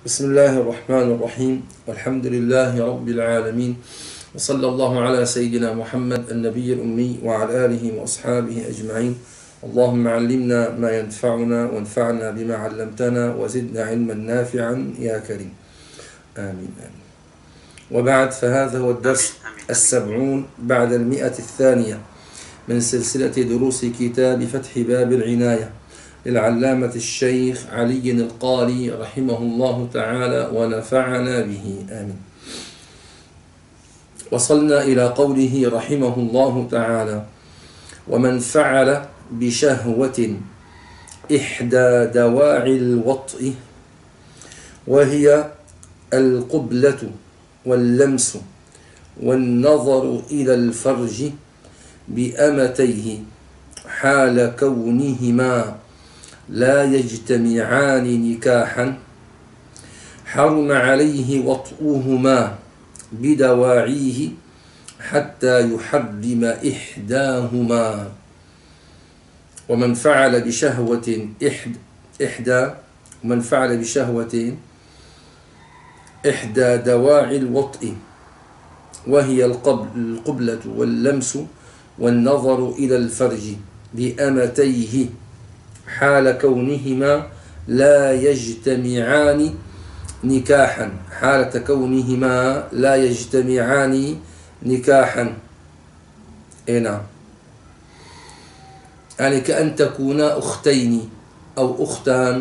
بسم الله الرحمن الرحيم والحمد لله رب العالمين وصلى الله على سيدنا محمد النبي الأمي وعلى آله وأصحابه أجمعين. اللهم علمنا ما ينفعنا وانفعنا بما علمتنا وزدنا علما نافعا يا كريم، آمين آمين. وبعد، فهذا هو الدرس 70 بعد 100 من سلسلة دروس كتاب فتح باب العناية للعلامة الشيخ علي القاري رحمه الله تعالى ونفعنا به، آمين. وصلنا إلى قوله رحمه الله تعالى: ومن فعل بشهوة إحدى دواعي الوطء وهي القبلة واللمس والنظر إلى الفرج بأمتيه حال كونهما لا يجتمعان نكاحا، حرم عليه وطئهما بدواعيه حتى يحرم إحداهما. ومن فعل بشهوة إحدى دواعي الوطء وهي القبلة واللمس والنظر إلى الفرج بأمتيه حال كونهما لا يجتمعان نكاحا، حالة كونهما لا يجتمعان نكاحا. نعم، يعني كأن تكونا أختين أو أختان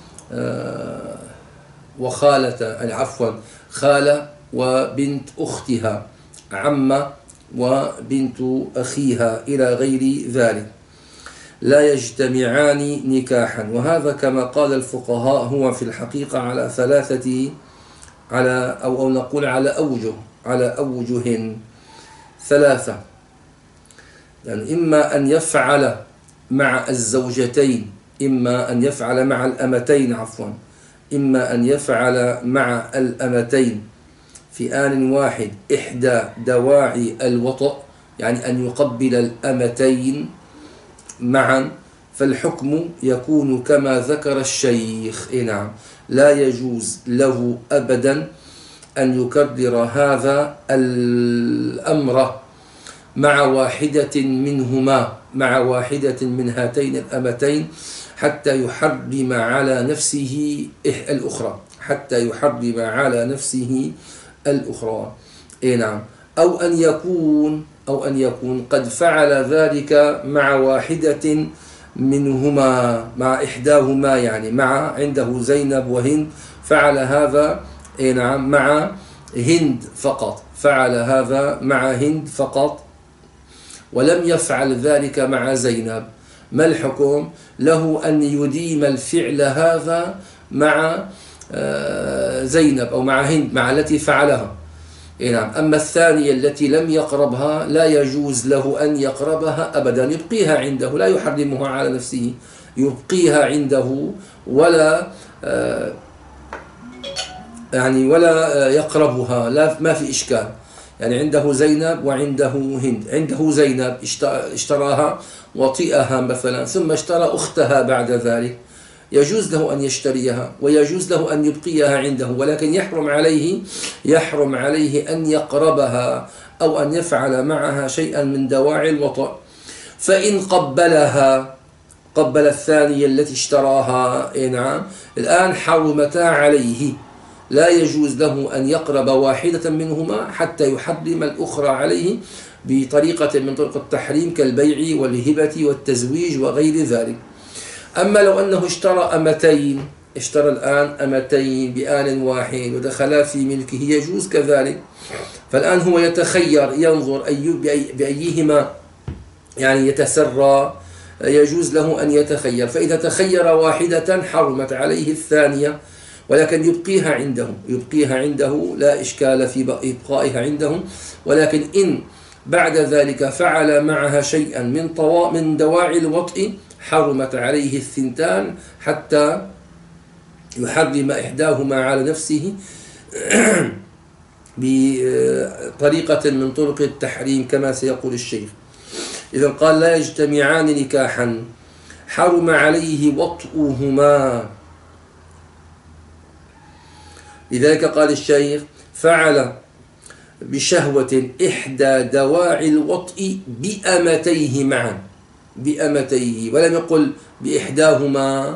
وخالة، عفوا، خالة وبنت أختها، عمة وبنت أخيها إلى غير ذلك، لا يجتمعان نكاحا. وهذا كما قال الفقهاء هو في الحقيقة على ثلاثة، أو نقول على أوجه ثلاثة. يعني إما أن يفعل مع الزوجتين، إما أن يفعل مع الأمتين، إما أن يفعل مع الأمتين في آن واحد إحدى دواعي الوطء، يعني أن يقبل الأمتين معا، فالحكم يكون كما ذكر الشيخ. نعم، لا يجوز له أبدا أن يكرر هذا الأمر مع واحدة منهما، مع واحدة من هاتين الأمتين، حتى يحرم على نفسه الأخرى، حتى يحرم على نفسه الأخرى. نعم، أو أن يكون قد فعل ذلك مع واحدة منهما، مع إحداهما، يعني مع عنده زينب وهند، فعل هذا نعم مع هند فقط، فعل هذا مع هند فقط ولم يفعل ذلك مع زينب. ما الحكم له؟ أن يديم الفعل هذا مع زينب أو مع هند، مع التي فعلها. نعم، أما الثانية التي لم يقربها لا يجوز له أن يقربها أبدا، يبقيها عنده، لا يحرمها على نفسه، يبقيها عنده ولا ولا يقربها، لا، ما في إشكال. يعني عنده زينب وعنده هند، عنده زينب اشتراها وطئها مثلا، ثم اشترى أختها بعد ذلك، يجوز له أن يشتريها ويجوز له أن يبقيها عنده، ولكن يحرم عليه أن يقربها أو أن يفعل معها شيئا من دواعي الوطء. فإن قبل الثانية التي اشتراها، نعم، الآن حرمتا عليه، لا يجوز له أن يقرب واحدة منهما حتى يحرم الأخرى عليه بطريقة من طرق التحريم كالبيع والهبة والتزويج وغير ذلك. أما لو أنه اشترى الآن أمتين بآن واحد ودخلا في ملكه، يجوز كذلك. فالآن هو يتخير، ينظر بأيهما يعني يتسرى، يجوز له أن يتخير. فإذا تخير واحدة حرمت عليه الثانية، ولكن يبقيها عنده لا إشكال في إبقائها عنده. ولكن إن بعد ذلك فعل معها شيئا من دواعي الوطء حرمت عليه الثنتان حتى يحرم إحداهما على نفسه بطريقة من طرق التحريم كما سيقول الشيخ. إذا قال لا يجتمعان نكاحا، حرم عليه وطئهما لذلك قال الشيخ: فعل بشهوة إحدى دواعي الوطء بأمتيه معا، بأمتيه، ولم يقل بإحداهما.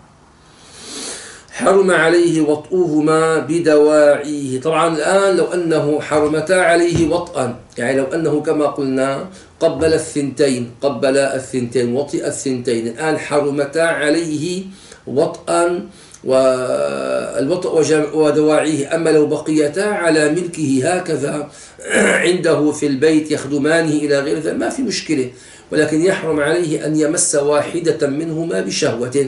حرم عليه وطؤهما بدواعيه. طبعا الآن لو أنه حرمتا عليه وطئا، يعني لو أنه كما قلنا قبل الثنتين، وطئ الثنتين، الآن حرمتا عليه وطئا والوطء ودواعيه. أما لو بقيتا على ملكه هكذا عنده في البيت يخدمانه إلى غير ذلك ما في مشكلة، ولكن يحرم عليه أن يمس واحدة منهما بشهوة.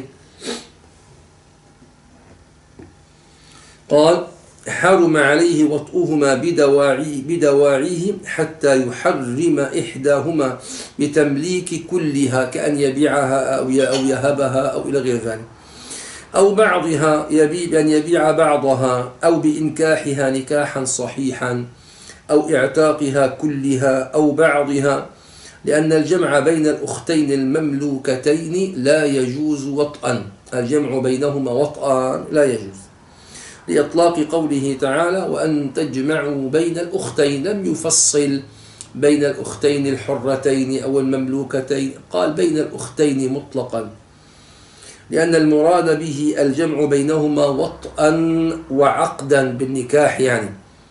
قال: حرم عليه وطؤهما بدواعيه حتى يحرم إحداهما بتمليك كلها، كأن يبيعها أو يهبها أو إلى غير ذلك، أو بعضها، بأن يبيع بعضها، أو بإنكاحها نكاحا صحيحا، أو إعتاقها كلها أو بعضها، لأن الجمع بين الأختين المملوكتين لا يجوز وطئا. الجمع بينهما وطئا لا يجوز، لإطلاق قوله تعالى: وأن تجمعوا بين الأختين. لم يفصل بين الأختين الحرتين أو المملوكتين، قال بين الأختين مطلقا، لأن المراد به الجمع بينهما وطئا وعقدا بالنكاح، يعني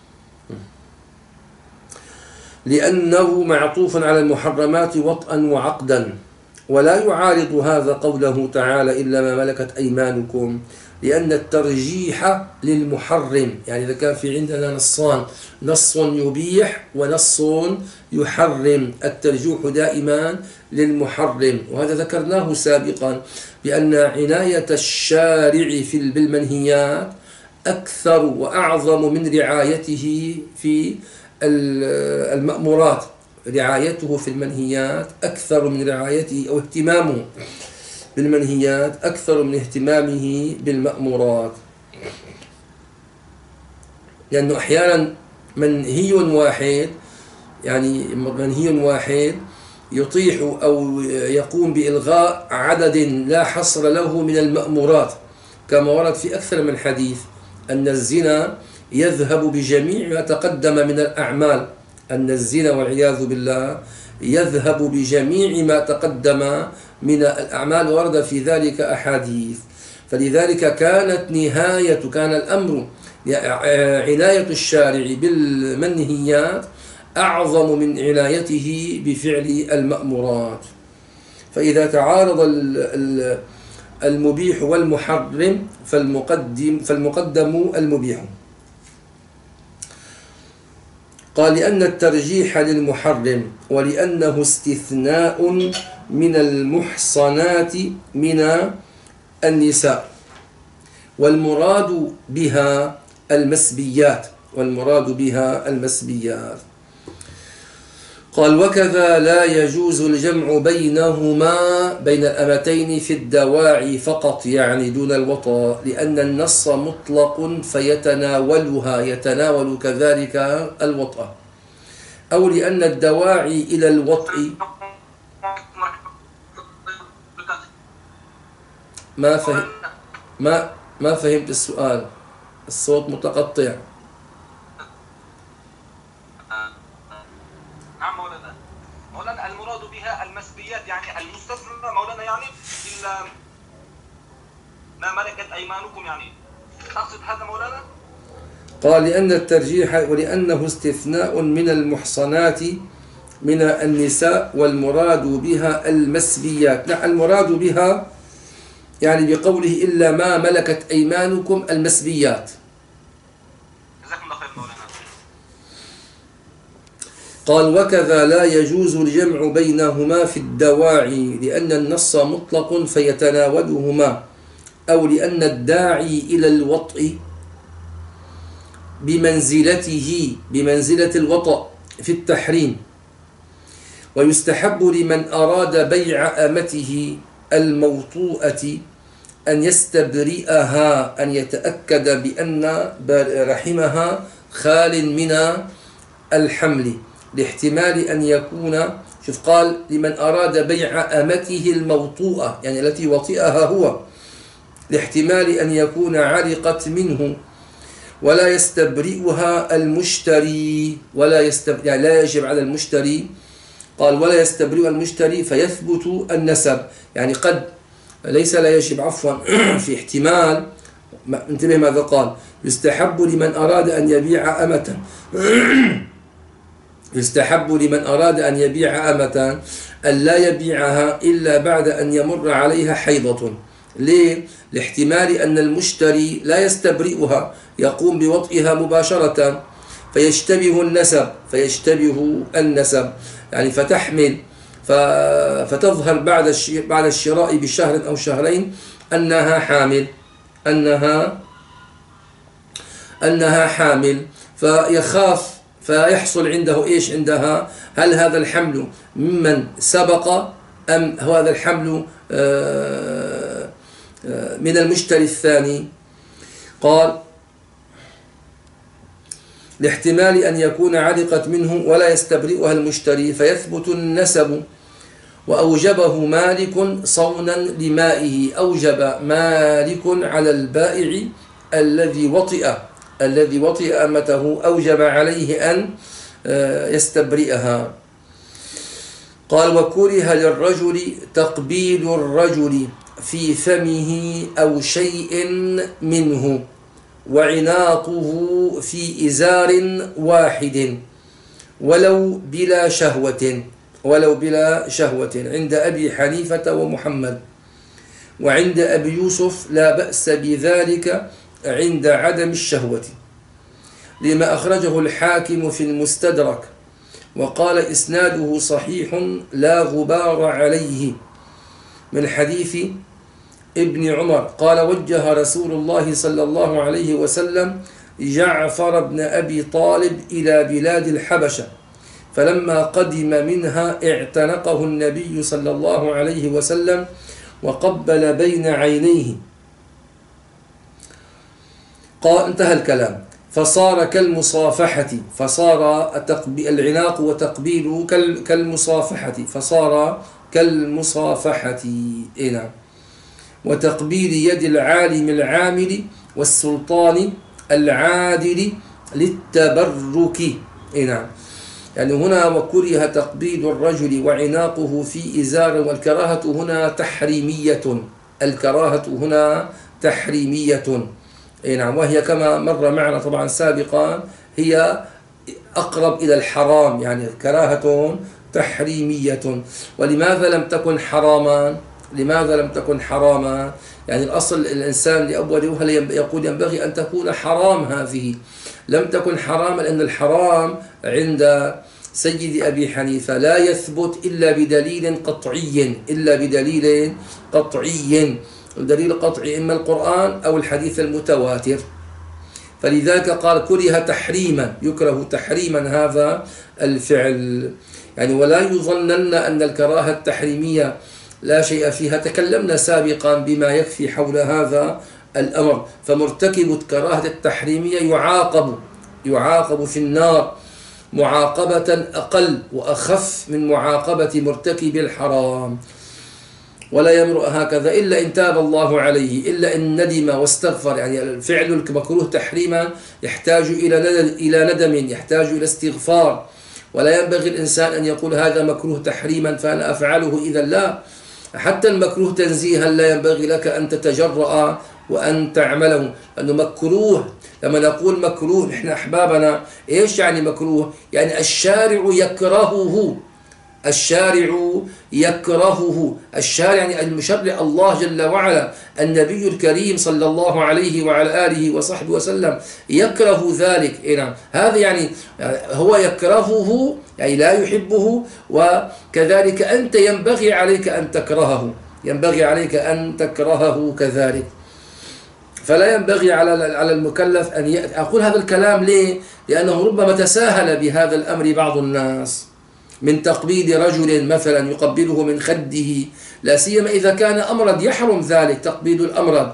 لأنه معطوف على المحرمات وطئا وعقدا. ولا يعارض هذا قوله تعالى: إلا ما ملكت أيمانكم، لأن الترجيح للمحرم. يعني إذا كان في عندنا نصان، نص يبيح ونص يحرم، الترجيح دائما للمحرم. وهذا ذكرناه سابقا بأن عناية الشارع بالمنهيات أكثر وأعظم من رعايته في المأمورات. رعايته في المنهيات أكثر من رعايته أو اهتمامه بالمنهيات أكثر من اهتمامه بالمأمورات، لأنه أحيانا منهي واحد يطيح أو يقوم بإلغاء عدد لا حصر له من المأمورات، كما ورد في أكثر من حديث أن الزنا يذهب بجميع ما تقدم من الأعمال، أن الزنا والعياذ بالله يذهب بجميع ما تقدم من الأعمال، ورد في ذلك أحاديث. فلذلك كان الأمر عناية الشارع بالمنهيات أعظم من عنايته بفعل المأمورات. فإذا تعارض المبيح والمحرم فالمقدم المبيح. قال: لأن الترجيح للمحرم، ولأنه استثناء من المحصنات من النساء، والمراد بها المسبيات. قال: وكذا لا يجوز الجمع بينهما بين الأمتين في الدواعي فقط، يعني دون الوطأ، لأن النص مطلق يتناول كذلك الوطأ، أو لأن الدواعي إلى الوطء. ما فهمت السؤال، الصوت متقطع. نعم مولانا المراد بها المسبيات، يعني المستثنى مولانا، يعني إلا ما ملكت أيمانكم، يعني تقصد هذا مولانا؟ قال: لأن الترجيح ولأنه استثناء من المحصنات من النساء، والمراد بها المسبيات. لا، المراد بها يعني بقوله إلا ما ملكت أيمانكم المسبيات. جزاكم الله خير مولانا. قال: وكذا لا يجوز الجمع بينهما في الدواعي، لأن النص مطلق فيتناولهما، أو لأن الداعي إلى الوطء بمنزلة الوطأ في التحريم. ويستحب لمن أراد بيع أمته الموطوءة أن يستبرئها، أن يتأكد بأن رحمها خال من الحمل، لاحتمال أن يكون، شوف قال لمن أراد بيع أمته الموطوءة، يعني التي وطئها هو، لاحتمال أن يكون علقت منه، ولا يستبرئها المشتري، يعني لا يجب على المشتري. قال ولا يستبرئ المشتري فيثبت النسب، يعني قد ليس لا يجب عفوا في احتمال. انتبه ماذا قال: يستحب لمن أراد أن يبيع أمة يستحب لمن أراد أن يبيع أمة أن لا يبيعها إلا بعد أن يمر عليها حيضة. ليه؟ لاحتمال أن المشتري لا يستبرئها، يقوم بوطئها مباشرة فيشتبه النسب يعني فتحمل، فتظهر بعد الشراء بشهر أو شهرين أنها حامل، فيخاف، فيحصل عنده إيش عندها؟ هل هذا الحمل ممن سبق أم هذا الحمل من المشتري الثاني؟ قال لاحتمال أن يكون علقت منه ولا يستبرئها المشتري فيثبت النسب. وأوجبه مالك صونا لمائه، أوجب مالك على البائع الذي وطئ أمته، أوجب عليه أن يستبرئها. قال وكره للرجل تقبيل الرجل في فمه أو شيء منه وعناقه في إزار واحد ولو بلا شهوة عند أبي حنيفة ومحمد، وعند أبي يوسف لا بأس بذلك عند عدم الشهوة، لما أخرجه الحاكم في المستدرك وقال إسناده صحيح لا غبار عليه، من حديث ابن عمر قال وجه رسول الله صلى الله عليه وسلم جعفر بن أبي طالب إلى بلاد الحبشة، فلما قدم منها اعتنقه النبي صلى الله عليه وسلم وقبل بين عينيه. قال انتهى الكلام. فصار كالمصافحة، فصار العناق وتقبيل كالمصافحة، فصار كالمصافحة. نعم. وتقبيل يد العالم العامل والسلطان العادل للتبرك. نعم. يعني هنا وكره تقبيل الرجل وعناقه في إزار، والكراهة هنا تحريمية. نعم. وهي كما مر معنا طبعا سابقا هي أقرب إلى الحرام، يعني كراهة تحريمية. ولماذا لم تكن حراما؟ يعني الأصل الإنسان لأول وهلة يقول ينبغي أن تكون حرام، هذه لم تكن حراما، لأن الحرام عند سيد أبي حنيفة لا يثبت إلا بدليل قطعي، الدليل القطعي إما القرآن أو الحديث المتواتر. فلذلك قال يكره تحريما هذا الفعل. يعني ولا يظنن أن الكراهة التحريمية لا شيء فيها، تكلمنا سابقا بما يكفي حول هذا الأمر. فمرتكب الكراهة التحريمية يعاقب في النار معاقبة أقل وأخف من معاقبة مرتكب الحرام، ولا يمرؤ هكذا إلا إن تاب الله عليه، إلا إن ندم واستغفر. يعني الفعل المكروه تحريما يحتاج إلى ندم، يحتاج إلى استغفار، ولا ينبغي الإنسان أن يقول هذا مكروه تحريما فأنا أفعله، إذا لا. حتى المكروه تنزيها لا ينبغي لك أن تتجرأ وأن تعمله، لأنه مكروه. لما نقول مكروه نحن أحبابنا إيش يعني مكروه؟ يعني الشارع يكرهه. الشارع يعني المشرع الله جل وعلا، النبي الكريم صلى الله عليه وعلى آله وصحبه وسلم يكره ذلك. نعم. هذا يعني هو يكرهه، يعني لا يحبه، وكذلك أنت ينبغي عليك أن تكرهه كذلك. فلا ينبغي على المكلف أن أقول هذا الكلام. ليه؟ لأنه ربما تساهل بهذا الأمر بعض الناس، من تقبيل رجل مثلا يقبله من خده، لا سيما إذا كان أمرض يحرم ذلك، تقبيل الأمرض.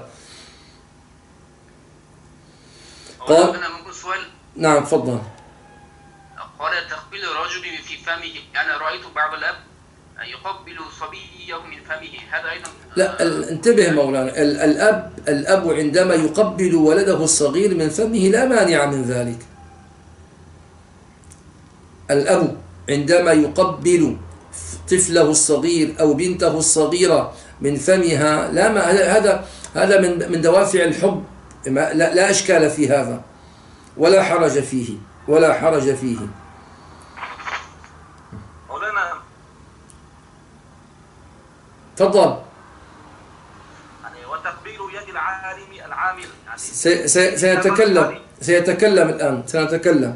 قال نعم تفضل. قال تقبيل الرجل في فمه. أنا رأيت بعض الأب يقبل صبيه من فمه، هذا أيضا لا، انتبه مولانا، الأب عندما يقبل ولده الصغير من فمه لا مانع من ذلك. الأب عندما يقبل طفله الصغير أو بنته الصغيرة من فمها، لا ما هذا من دوافع الحب، لا إشكال في هذا، ولا حرج فيه، ولا حرج فيه. مولانا تفضل. يعني وتقبيل يد العالم العامل، يعني سيتكلم الآن، سنتكلم.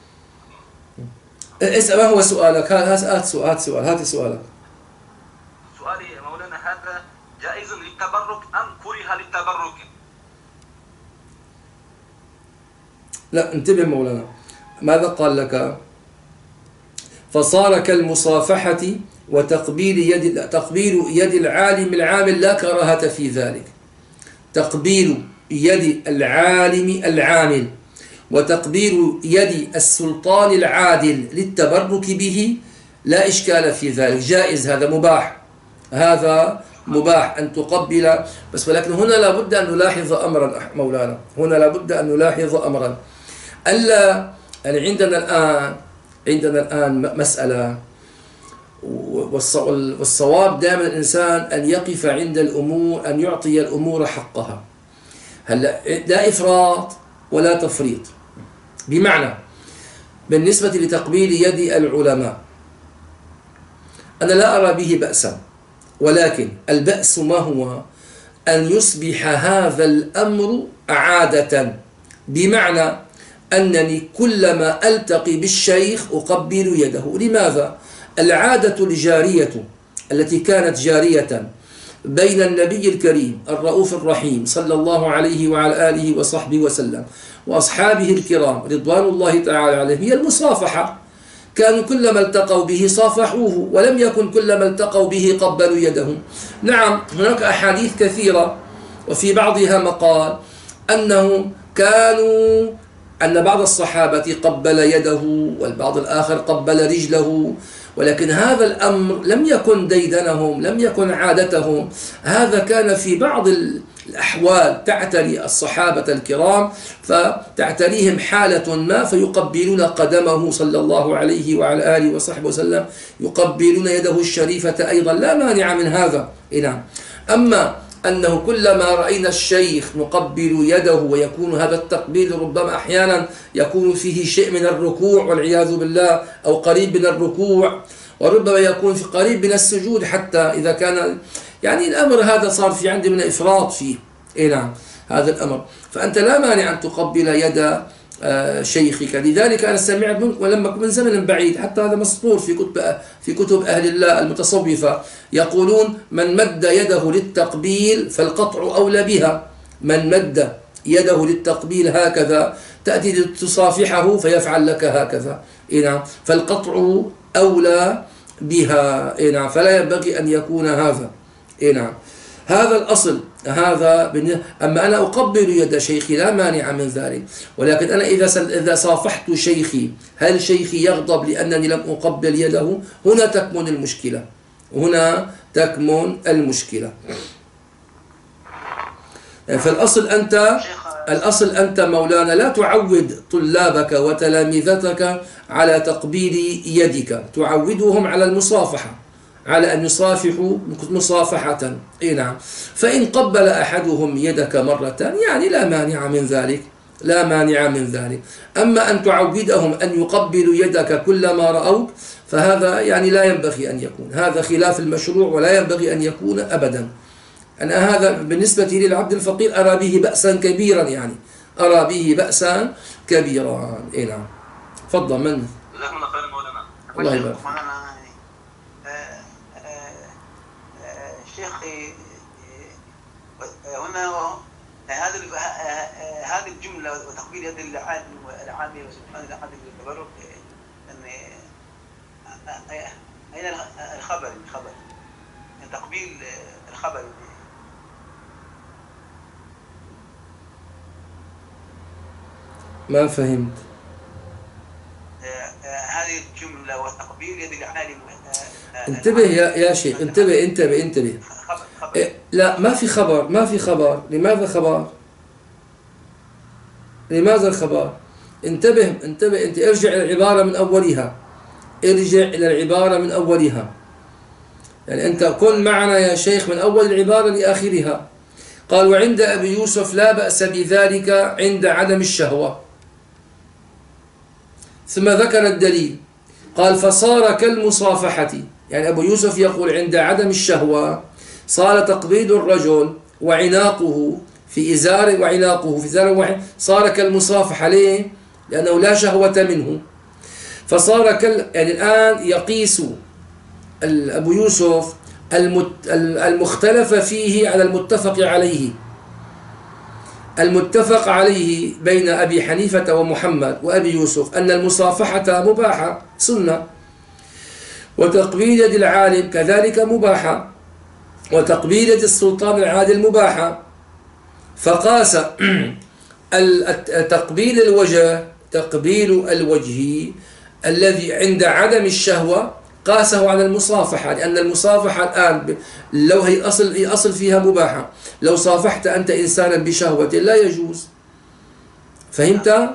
اسأل ما هو سؤالك؟ هات سؤالك. سؤالي مولانا، هذا جائز للتبرك أم كره للتبرك؟ لا، انتبه مولانا، ماذا قال لك؟ فصار كالمصافحة وتقبيل يد العالم العامل، لا كراهة في ذلك. تقبيل يد العالم العامل وتقبيل يد السلطان العادل للتبرك به لا إشكال في ذلك، جائز، هذا مباح أن تقبل. بس ولكن هنا لابد أن نلاحظ أمرا مولانا، هنا لابد أن نلاحظ أمرا، ألا يعني عندنا الآن مسألة، والصواب دائما الإنسان أن يقف عند الأمور، أن يعطي الأمور حقها. هلا لا إفراط ولا تفريط. بمعنى بالنسبة لتقبيل يد العلماء أنا لا أرى به بأسا، ولكن البأس ما هو؟ أن يصبح هذا الأمر عادة، بمعنى أنني كلما ألتقي بالشيخ أقبل يده. لماذا؟ العادة الجارية التي كانت جارية بين النبي الكريم الرؤوف الرحيم صلى الله عليه وعلى آله وصحبه وسلم وأصحابه الكرام رضوان الله تعالى عليهم هي المصافحة. كانوا كلما التقوا به صافحوه، ولم يكن كلما التقوا به قبلوا يده. نعم، هناك أحاديث كثيرة وفي بعضها مقال أن بعض الصحابة قبل يده والبعض الآخر قبل رجله، ولكن هذا الأمر لم يكن ديدنهم، لم يكن عادتهم. هذا كان في بعض الأحوال تعتري الصحابة الكرام، فتعتريهم حالة ما فيقبلون قدمه صلى الله عليه وعلى آله وصحبه وسلم، يقبلون يده الشريفة أيضا، لا مانع من هذا. نعم. أما أنه كلما رأينا الشيخ نقبل يده، ويكون هذا التقبيل ربما أحيانا يكون فيه شيء من الركوع والعياذ بالله، أو قريب من الركوع، وربما يكون في قريب من السجود حتى إذا كان يعني الأمر هذا صار في عندي من إفراط فيه. نعم، هذا الأمر. فأنت لا مانع أن تقبل يد شيخك. لذلك أنا سمعت ولما من زمن بعيد، حتى هذا مسطور في كتب أهل الله المتصوفة، يقولون من مد يده للتقبيل فالقطع أولى بها. من مد يده للتقبيل هكذا، تأتي تصافحه فيفعل لك هكذا. نعم، فالقطع أولى بها. نعم، فلا ينبغي أن يكون هذا. نعم، هذا الأصل. أما أنا أقبل يد شيخي لا مانع من ذلك، ولكن أنا إذا صافحت شيخي، هل شيخي يغضب لأنني لم أقبل يده؟ هنا تكمن المشكلة. فالأصل أنت مولانا لا تعود طلابك وتلامذتك على تقبيل يدك، تعودهم على المصافحة، على أن يصافحوا مصافحة. نعم، فإن قبل أحدهم يدك مرة يعني لا مانع من ذلك. أما أن تعودهم أن يقبلوا يدك كلما رأوك، فهذا يعني لا ينبغي أن يكون، هذا خلاف المشروع ولا ينبغي أن يكون أبدا. أنا هذا بالنسبة للعبد الفقير أرى به بأسا كبيرا، يعني أرى به بأسا كبيرا. نعم، تفضل. من؟ الله يبارك. شيخي، هنا هذه الجملة وتقبيل يد العامل وسبحان العادل بالتبرك، أين الخبر؟ تقبيل الخبر. ما فهمت. هذه الجملة وتقبيل يد العالم انتبه يا شيخ، انتبه. خبر. لا، ما في خبر. لماذا خبر؟ لماذا الخبر؟ انتبه انت، ارجع إلى العبارة من أولها. يعني أنت كن معنا يا شيخ من أول العبارة لآخرها. قال: وعند أبي يوسف لا بأس بذلك عند عدم الشهوة. ثم ذكر الدليل، قال: فصار كالمصافحة. يعني أبو يوسف يقول عند عدم الشهوة صار تقبيل الرجل وعناقه في إزار واحد صار كالمصافحة. ليه؟ لأنه لا شهوة منه. فصار يعني الآن يقيس أبو يوسف المختلف فيه على المتفق عليه بين أبي حنيفة ومحمد وأبي يوسف أن المصافحة مباحة سنة، وتقبيل يد العالم كذلك مباحة، وتقبيل يد السلطان العادل مباحة. فقاس تقبيل الوجه الذي عند عدم الشهوة قاسه على المصافحة، لأن المصافحة الآن لو هي أصل فيها مباحة، لو صافحت أنت إنسانا بشهوة لا يجوز. فهمت؟ نعم.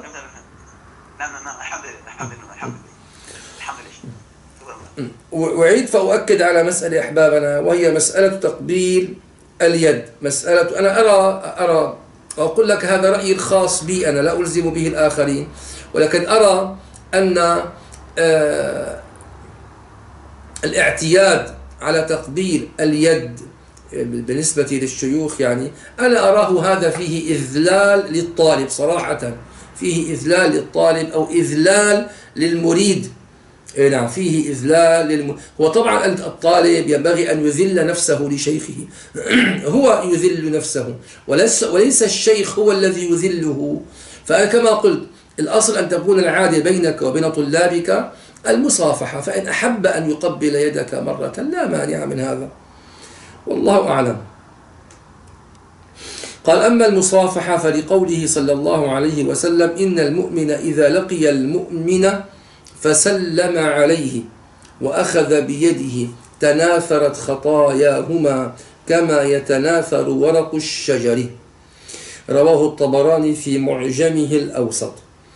الحمد لله. وأعيد فأؤكد على مسألة أحبابنا، وهي مسألة تقبيل اليد. مسألة أنا أرى أقول لك هذا رأيي الخاص بي، أنا لا ألزم به الآخرين، ولكن أرى أن الاعتياد على تقبيل اليد بالنسبة للشيوخ، يعني أنا أراه هذا فيه إذلال للطالب صراحة، فيه إذلال للطالب أو إذلال للمريد. نعم، فيه إذلال هو طبعا الطالب ينبغي أن يذل نفسه لشيخه هو يذل نفسه، وليس الشيخ هو الذي يذله. فكما قلت الأصل أن تكون العادة بينك وبين طلابك المصافحة، فإن أحب أن يقبل يدك مرة لا مانع من هذا، والله أعلم. قال: أما المصافحة فلقوله صلى الله عليه وسلم: إن المؤمن إذا لقي المؤمن فسلم عليه وأخذ بيده تناثرت خطاياهما كما يتناثر ورق الشجر. رواه الطبراني في معجمه الأوسط.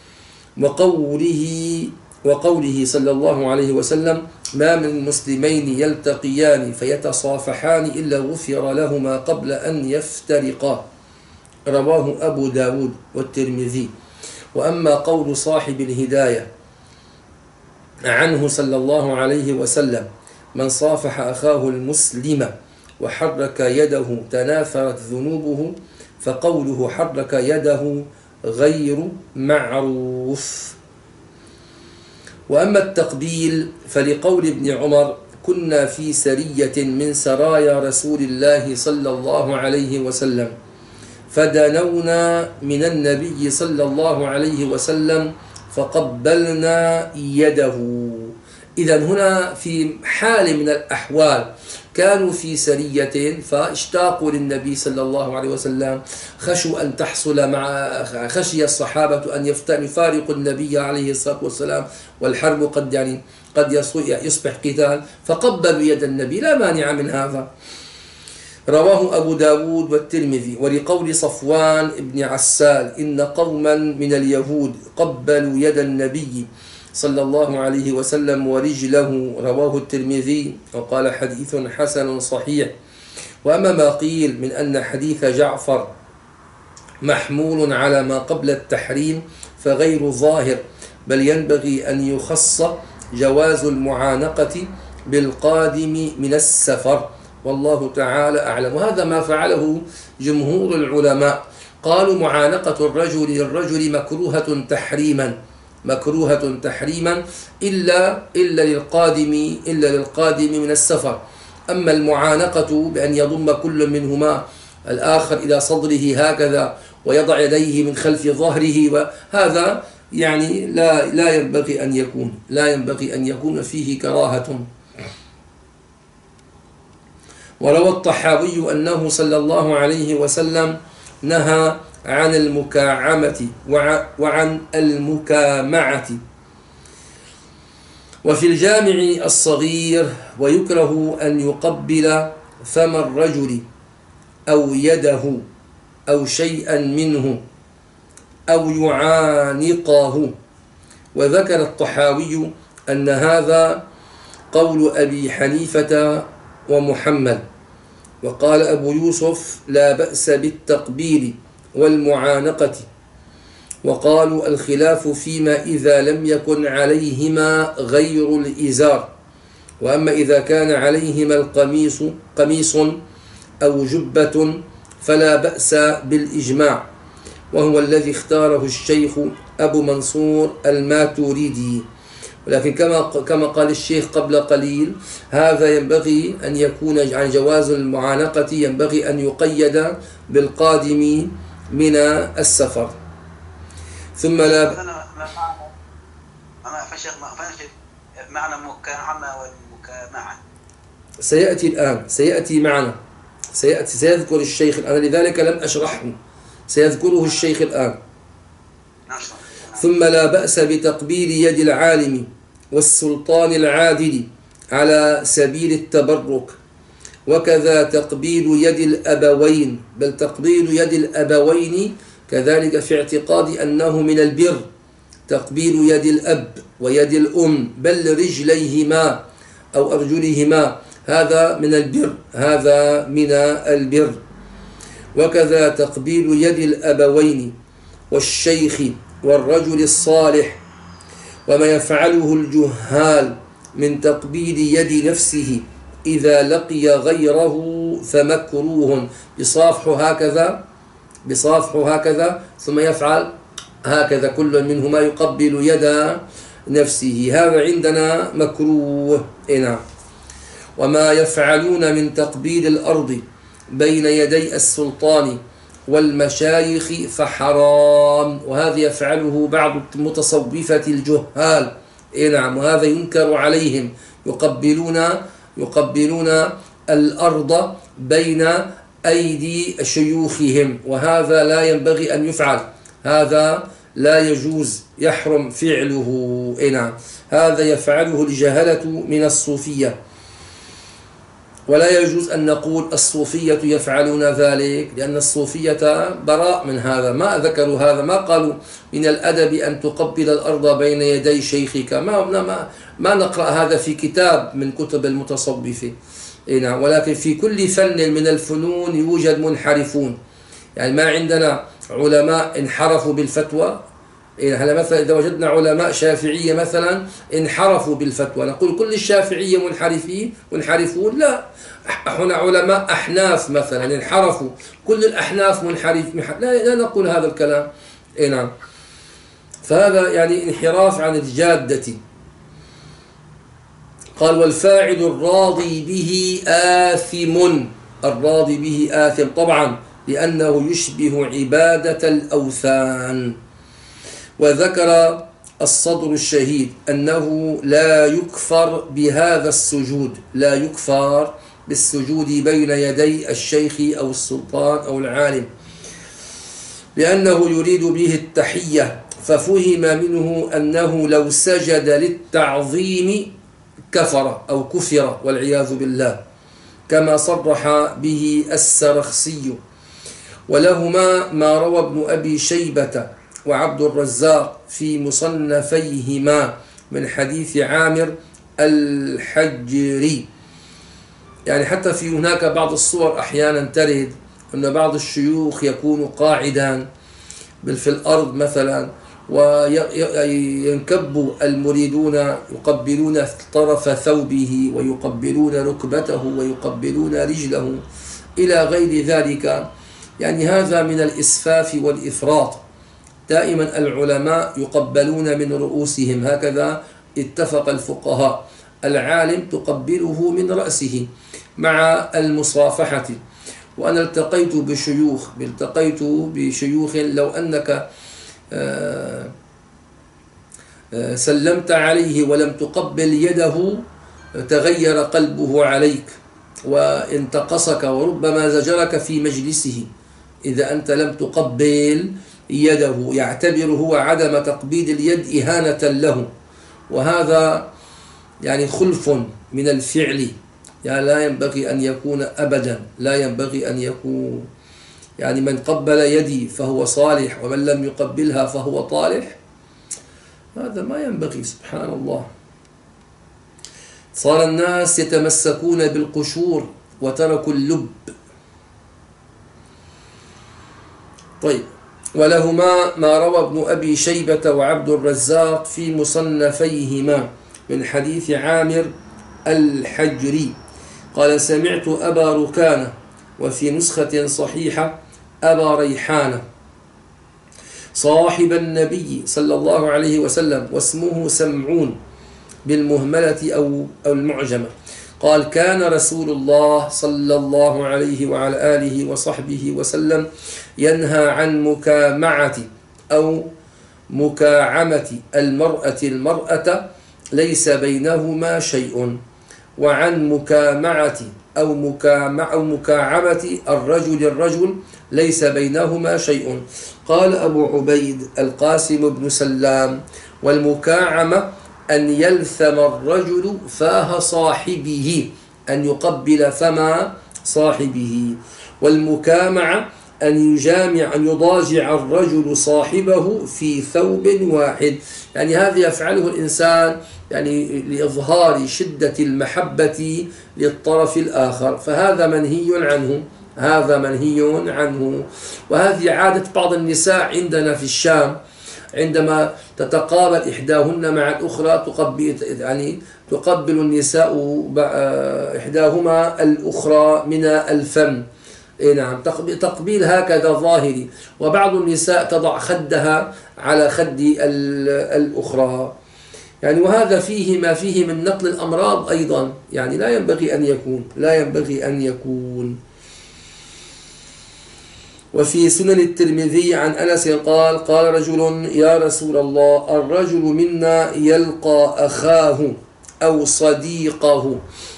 وقوله صلى الله عليه وسلم: ما من مسلمين يلتقيان فيتصافحان إلا غفر لهما قبل أن يفترقا. رواه أبو داود والترمذي. وأما قول صاحب الهداية عنه صلى الله عليه وسلم: من صافح أخاه المسلم وحرك يده تناثرت ذنوبه، فقوله حرك يده غير معروف. وأما التقبيل فلقول ابن عمر: كنا في سرية من سرايا رسول الله صلى الله عليه وسلم فدنونا من النبي صلى الله عليه وسلم فقبلنا يده. إذن هنا في حال من الأحوال كانوا في سرية فاشتاقوا للنبي صلى الله عليه وسلم، خشوا أن تحصل خشي الصحابة أن يفارقوا النبي عليه الصلاة والسلام، والحرب قد يصبح قتال، فقبلوا يد النبي، لا مانع من هذا. رواه أبو داود والترمذي. ولقول صفوان بن عسال: إن قوما من اليهود قبلوا يد النبي صلى الله عليه وسلم ورجله. رواه الترمذي وقال: حديث حسن صحيح. وأما ما قيل من أن حديث جعفر محمول على ما قبل التحريم فغير ظاهر، بل ينبغي أن يخص جواز المعانقة بالقادم من السفر، والله تعالى أعلم. وهذا ما فعله جمهور العلماء، قالوا معانقة الرجل للرجل مكروهة تحريما إلا للقادم من السفر. أما المعانقة بأن يضم كل منهما الآخر إلى صدره هكذا ويضع يديه من خلف ظهره، وهذا يعني لا ينبغي أن يكون فيه كراهة. وروى الطحاوي أنه صلى الله عليه وسلم نهى عن المكاعمة وعن المكامعة. وفي الجامع الصغير: ويكره أن يقبل فم الرجل أو يده أو شيئا منه أو يعانقه. وذكر الطحاوي أن هذا قول أبي حنيفة ومحمد. وقال أبو يوسف: لا بأس بالتقبيل والمعانقة. وقالوا: الخلاف فيما إذا لم يكن عليهما غير الإزار، وأما إذا كان عليهما قميص أو جبة فلا بأس بالإجماع، وهو الذي اختاره الشيخ أبو منصور الماتريدي. ولكن كما قال الشيخ قبل قليل، هذا ينبغي أن يكون عن جواز المعانقة ينبغي أن يقيد بالقادم من السفر. ثم لا معنى مكامعة والمكامعة سيأتي الآن، سيأتي معنا، سيذكر الشيخ الآن، لذلك لم أشرحه، سيذكره الشيخ الآن. ثم لا بأس بتقبيل يد العالم والسلطان العادل على سبيل التبرك، وكذا تقبيل يد الأبوين، بل تقبيل يد الأبوين كذلك في اعتقاد أنه من البر، تقبيل يد الأب ويد الأم، بل رجليهما أو أرجلهما، هذا من البر، هذا من البر. وكذا تقبيل يد الأبوين والشيخ والرجل الصالح، وما يفعله الجهال من تقبيل يد نفسه إذا لقي غيره فمكروه. بصافحه هكذا ثم يفعل هكذا، كل منهما يقبل يد نفسه، هذا عندنا مكروه. نعم. وما يفعلون من تقبيل الأرض بين يدي السلطان والمشايخ فحرام، وهذا يفعله بعض المتصوفة الجهال. نعم. وهذا ينكر عليهم، يقبلون الأرض بين أيدي شيوخهم، وهذا لا ينبغي أن يفعل، هذا لا يجوز، يحرم فعله. نعم. هذا يفعله الجهلة من الصوفية، ولا يجوز أن نقول الصوفية يفعلون ذلك، لأن الصوفية براء من هذا، ما ذكروا هذا، ما قالوا من الأدب أن تقبل الأرض بين يدي شيخك، ما نقرأ هذا في كتاب من كتب المتصوفة. نعم. ولكن في كل فن من الفنون يوجد منحرفون، يعني ما عندنا علماء انحرفوا بالفتوى. هلا مثلا إذا وجدنا علماء شافعية مثلا انحرفوا بالفتوى، نقول كل الشافعية منحرفون؟ لا، هنا علماء أحناف مثلا انحرفوا، كل الأحناف لا نقول هذا الكلام. نعم. فهذا يعني انحراف عن الجادة. قال: والفاعل الراضي به آثم. الراضي به آثم طبعا، لأنه يشبه عبادة الأوثان. وذكر الصدر الشهيد أنه لا يكفر بهذا السجود، لا يكفر بالسجود بين يدي الشيخ أو السلطان أو العالم، لأنه يريد به التحية، ففهم منه أنه لو سجد للتعظيم كفر أو كفر والعياذ بالله، كما صرح به السرخسي. ولهما ما روى ابن أبي شيبة وعبد الرزاق في مصنفيهما من حديث عامر الحجري. يعني حتى في هناك بعض الصور أحيانا ترد أن بعض الشيوخ يكون قاعدا في الأرض مثلا، وينكب المريدون يقبلون طرف ثوبه ويقبلون ركبته ويقبلون رجله إلى غير ذلك. يعني هذا من الإسفاف والإفراط. دائما العلماء يقبلون من رؤوسهم، هكذا اتفق الفقهاء. العالم تقبله من رأسه مع المصافحة. وأنا التقيت بشيوخ لو أنك سلمت عليه ولم تقبل يده تغير قلبه عليك وانتقصك، وربما زجرك في مجلسه إذا أنت لم تقبل يده، يعتبر هو عدم تقبيل اليد إهانة له. وهذا يعني خلف من الفعل، يعني لا ينبغي أن يكون أبدا، لا ينبغي أن يكون، يعني من قبل يدي فهو صالح ومن لم يقبلها فهو طالح، هذا ما ينبغي. سبحان الله. صار الناس يتمسكون بالقشور وتركوا اللب. طيب، ولهما ما روى ابن أبي شيبة وعبد الرزاق في مصنفيهما من حديث عامر الحجري قال سمعت أبا ركانة، وفي نسخة صحيحة أبا ريحانة، صاحب النبي صلى الله عليه وسلم، واسمه سمعون بالمهملة أو المعجمة، قال كان رسول الله صلى الله عليه وعلى آله وصحبه وسلم ينهى عن مكامعة أو مكاعمة المرأة ليس بينهما شيء، وعن مكامعة أو مكاعمة الرجل ليس بينهما شيء. قال أبو عبيد القاسم بن سلام: والمكاعمة أن يلثم الرجل فاه صاحبه، أن يقبل فم صاحبه. والمكامعة أن يضاجع الرجل صاحبه في ثوب واحد، يعني هذا يفعله الإنسان يعني لإظهار شدة المحبة للطرف الآخر، فهذا منهي عنه، هذا منهي عنه. وهذه عادة بعض النساء عندنا في الشام، عندما تتقابل إحداهن مع الأخرى تقبل النساء إحداهما الأخرى من الفم، نعم، تقبيل هكذا ظاهري، وبعض النساء تضع خدها على خد الأخرى، يعني وهذا فيه ما فيه من نقل الأمراض أيضا، يعني لا ينبغي أن يكون. وفي سنن الترمذي عن أنس قال: قال رجل: يا رسول الله، الرجل منا يلقى أخاه أو صديقه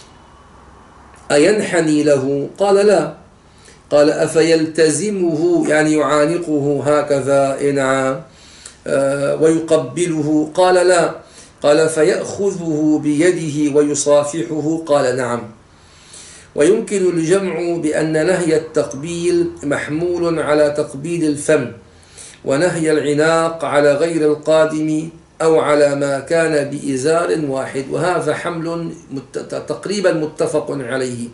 أينحني له؟ قال: لا. قال: أفيلتزمه، يعني يعانقه هكذا نعم ويقبله؟ قال: لا. قال: فيأخذه بيده ويصافحه؟ قال: نعم. ويمكن الجمع بأن نهي التقبيل محمول على تقبيل الفم، ونهي العناق على غير القادم أو على ما كان بإزار واحد، وهذا حمل تقريبا متفق عليه.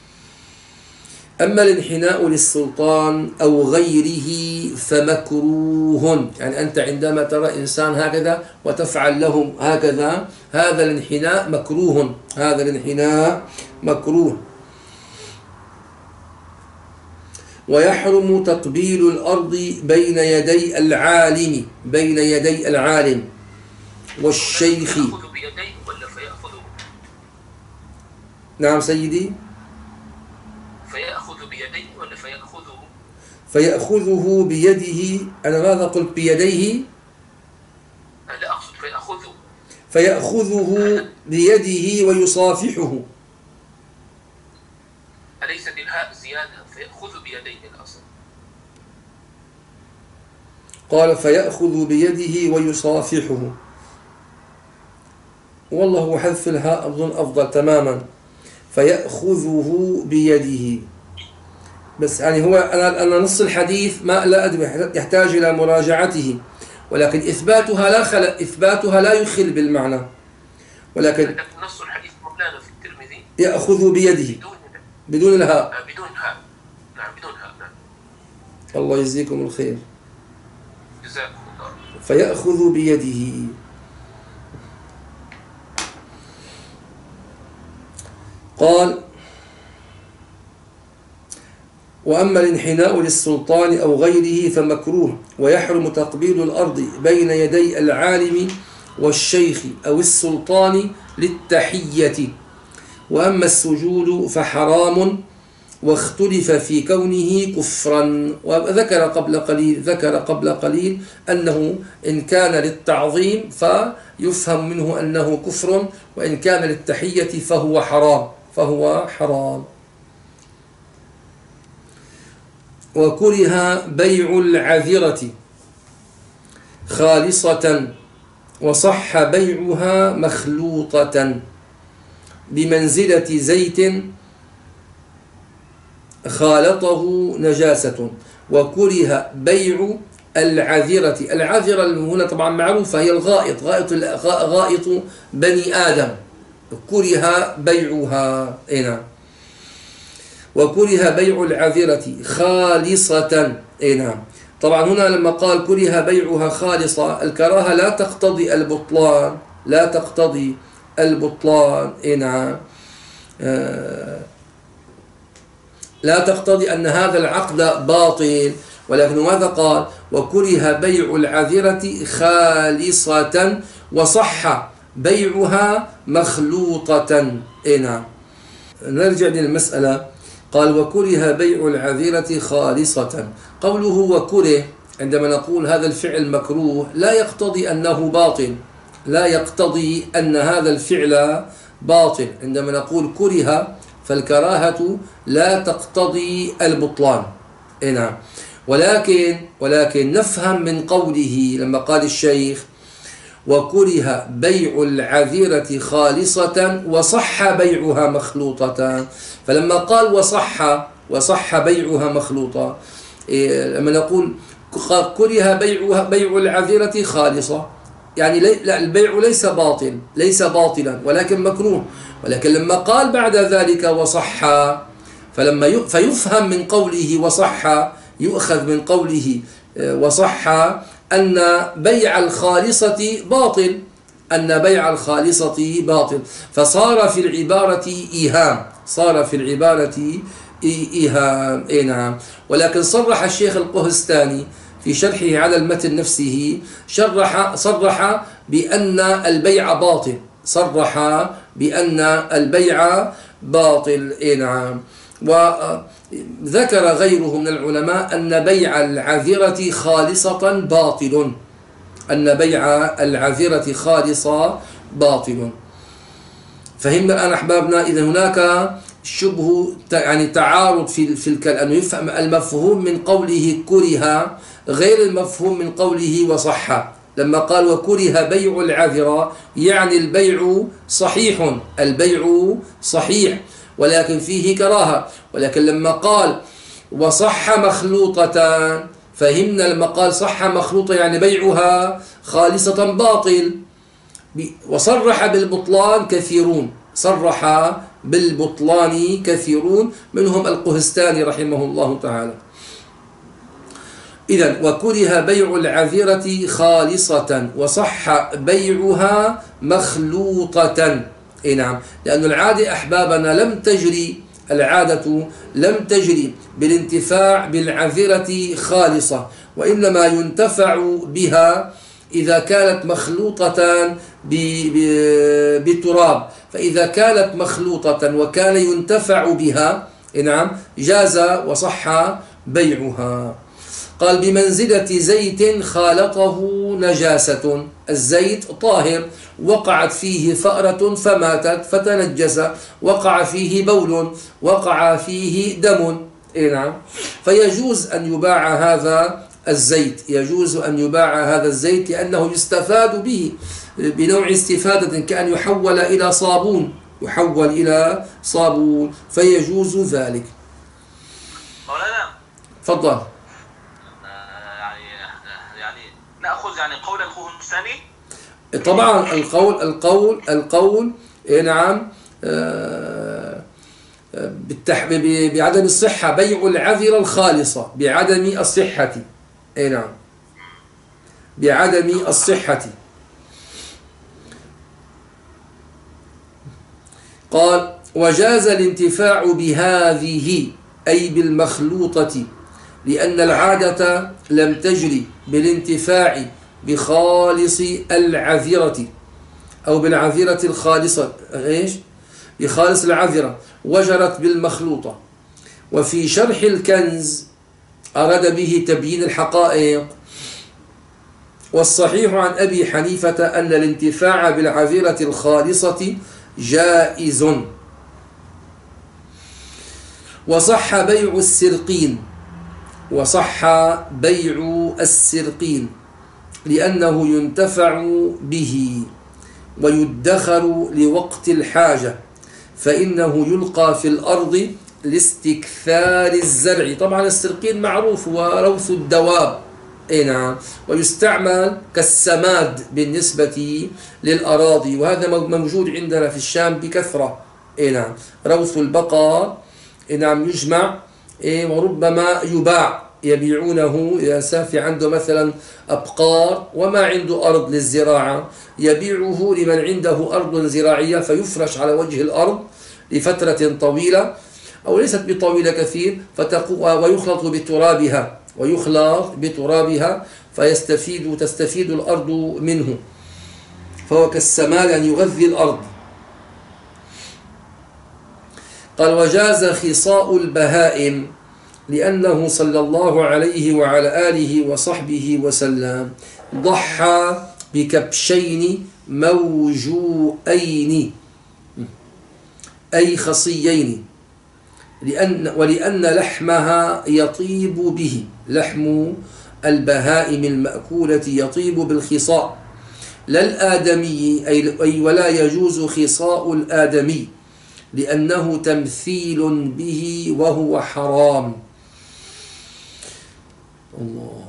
أما الانحناء للسلطان أو غيره فمكروه، يعني أنت عندما ترى إنسان هكذا وتفعل له هكذا، هذا الانحناء مكروه، هذا الانحناء مكروه. ويحرم تقبيل الأرض بين يدي العالم والشيخ. نعم سيدي. فيأخذ بيديه ولا فيأخذه؟ فيأخذه بيده. أنا ماذا قلت؟ بيديه؟ لا، أقصد فيأخذه. فيأخذه بيده ويصافحه. أليست الهاء زيادة؟ فيأخذ بيديه الأصل. قال: فيأخذ بيده ويصافحه. والله هو حذف الهاء أظن أفضل تماما. فيأخذه بيده، بس يعني هو أنا نص الحديث ما لا أدري، يحتاج إلى مراجعته، ولكن إثباتها لا يخل بالمعنى، ولكن نص الحديث مولانا في الترمذي يأخذ بيده بدون الهاء. بدون هاء. نعم، بدون هاء. نعم. الله يجزيكم الخير. جزاكم الله. فيأخذ بيده. قال: وأما الانحناء للسلطان أو غيره فمكروه، ويحرم تقبيل الأرض بين يدي العالم والشيخ أو السلطان للتحية. وأما السجود فحرام، واختلف في كونه كفرا. وذكر قبل قليل أنه إن كان للتعظيم فيفهم منه أنه كفر، وإن كان للتحية فهو حرام. وكره بيع العذرة خالصة، وصح بيعها مخلوطة. بمنزلة زيت خالطه نجاسة، وكره بيع العذرة. العذرة هنا طبعا معروفة، هي الغائط، غائط بني آدم، كره بيعها هنا. وكره بيع العذرة خالصة هنا. طبعا هنا لما قال كره بيعها خالصة، الكراهة لا تقتضي البطلان، لا تقتضي البطلان هنا، لا تقتضي أن هذا العقد باطل، ولكن ماذا قال؟ وكره بيع العذرة خالصة وصح بيعها مخلوطة هنا. نرجع للمسألة. قال وكره بيع العذرة خالصة. قوله وكره، عندما نقول هذا الفعل مكروه لا يقتضي أنه باطل، لا يقتضي أن هذا الفعل باطل. عندما نقول كره فالكراهة لا تقتضي البطلان هنا، ولكن نفهم من قوله لما قال الشيخ وكره بيع العذرة خالصة وصح بيعها مخلوطة، فلما قال وصح بيعها مخلوطة، لما نقول كره بيع العذرة خالصة يعني لا، البيع ليس باطلا ولكن مكروه. ولكن لما قال بعد ذلك وصح، فيفهم من قوله وصح، يؤخذ من قوله وصح أن بيع الخالصة باطل، أن بيع الخالصة باطل، فصار في العبارة إيهام، صار في العبارة إيهام. نعم. ولكن صرح الشيخ القهستاني في شرحه على المتن نفسه، صرح بأن البيع باطل، صرح بأن البيع باطل. نعم. وذكر غيره من العلماء أن بيع العذرة خالصة باطل، أن بيع العذرة خالصة باطل. فهمنا الآن أحبابنا؟ إذا هناك شبه يعني تعارض في الكلام، أنه يفهم المفهوم من قوله كره غير المفهوم من قوله وصح. لما قال وكره بيع العذرة يعني البيع صحيح، البيع صحيح ولكن فيه كراهة. ولكن لما قال وصح مخلوطة، فهمنا لما قال صح مخلوطة يعني بيعها خالصة باطل. وصرح بالبطلان كثيرون، صرح بالبطلان كثيرون منهم القهستاني رحمه الله تعالى. إذن وكره بيع العذرة خالصة وصح بيعها مخلوطة. نعم. لأن العادة أحبابنا العادة لم تجري بالانتفاع بالعذرة خالصة، وإنما ينتفع بها إذا كانت مخلوطة بتراب. فإذا كانت مخلوطة وكان ينتفع بها، نعم، جاز وصح بيعها. قال بمنزلة زيت خالطه نجاسة، الزيت طاهر، وقعت فيه فأرة فماتت فتنجس، وقع فيه بول، وقع فيه دم، نعم، فيجوز أن يباع هذا الزيت، يجوز أن يباع هذا الزيت لأنه يستفاد به بنوع استفادة، كأن يحول إلى صابون، فيجوز ذلك. مولانا تفضل. يعني نأخذ يعني قول القهستاني. طبعا القول نعم بعدم الصحة، بيع العذرة الخالصة بعدم الصحة. نعم، بعدم الصحة. قال وجاز الانتفاع بهذه أي بالمخلوطة، لأن العادة لم تجري بالانتفاع بخالص العذرة أو بالعذرة الخالصة، بخالص العذرة، وجرت بالمخلوطة. وفي شرح الكنز أراد به تبيين الحقائق. والصحيح عن أبي حنيفة أن الانتفاع بالعذرة الخالصة جائز. وصح بيع السرقين لأنه ينتفع به ويدخر لوقت الحاجة، فإنه يلقى في الأرض لاستكثار الزرع. طبعا السرقين معروف وروث الدواب، نعم، ويستعمل كالسماد بالنسبة للأراضي، وهذا موجود عندنا في الشام بكثرة. نعم، روث البقر نعم يجمع وربما يباع، يبيعونه. إذا سافي عنده مثلا أبقار وما عنده أرض للزراعة يبيعه لمن عنده أرض زراعية، فيفرش على وجه الأرض لفترة طويلة أو ليست بطويلة كثير، ويخلط بترابها تستفيد الأرض منه، فهو كالسماد أن يغذي الأرض. قال: وجاز خصاء البهائم، لأنه صلى الله عليه وعلى آله وصحبه وسلم ضحى بكبشين موجوئين أي خصيين، ولأن لحمها يطيب به، لحم البهائم المأكولة يطيب بالخصاء، لا الآدمي، أي ولا يجوز خصاء الآدمي لأنه تمثيل به وهو حرام. الله.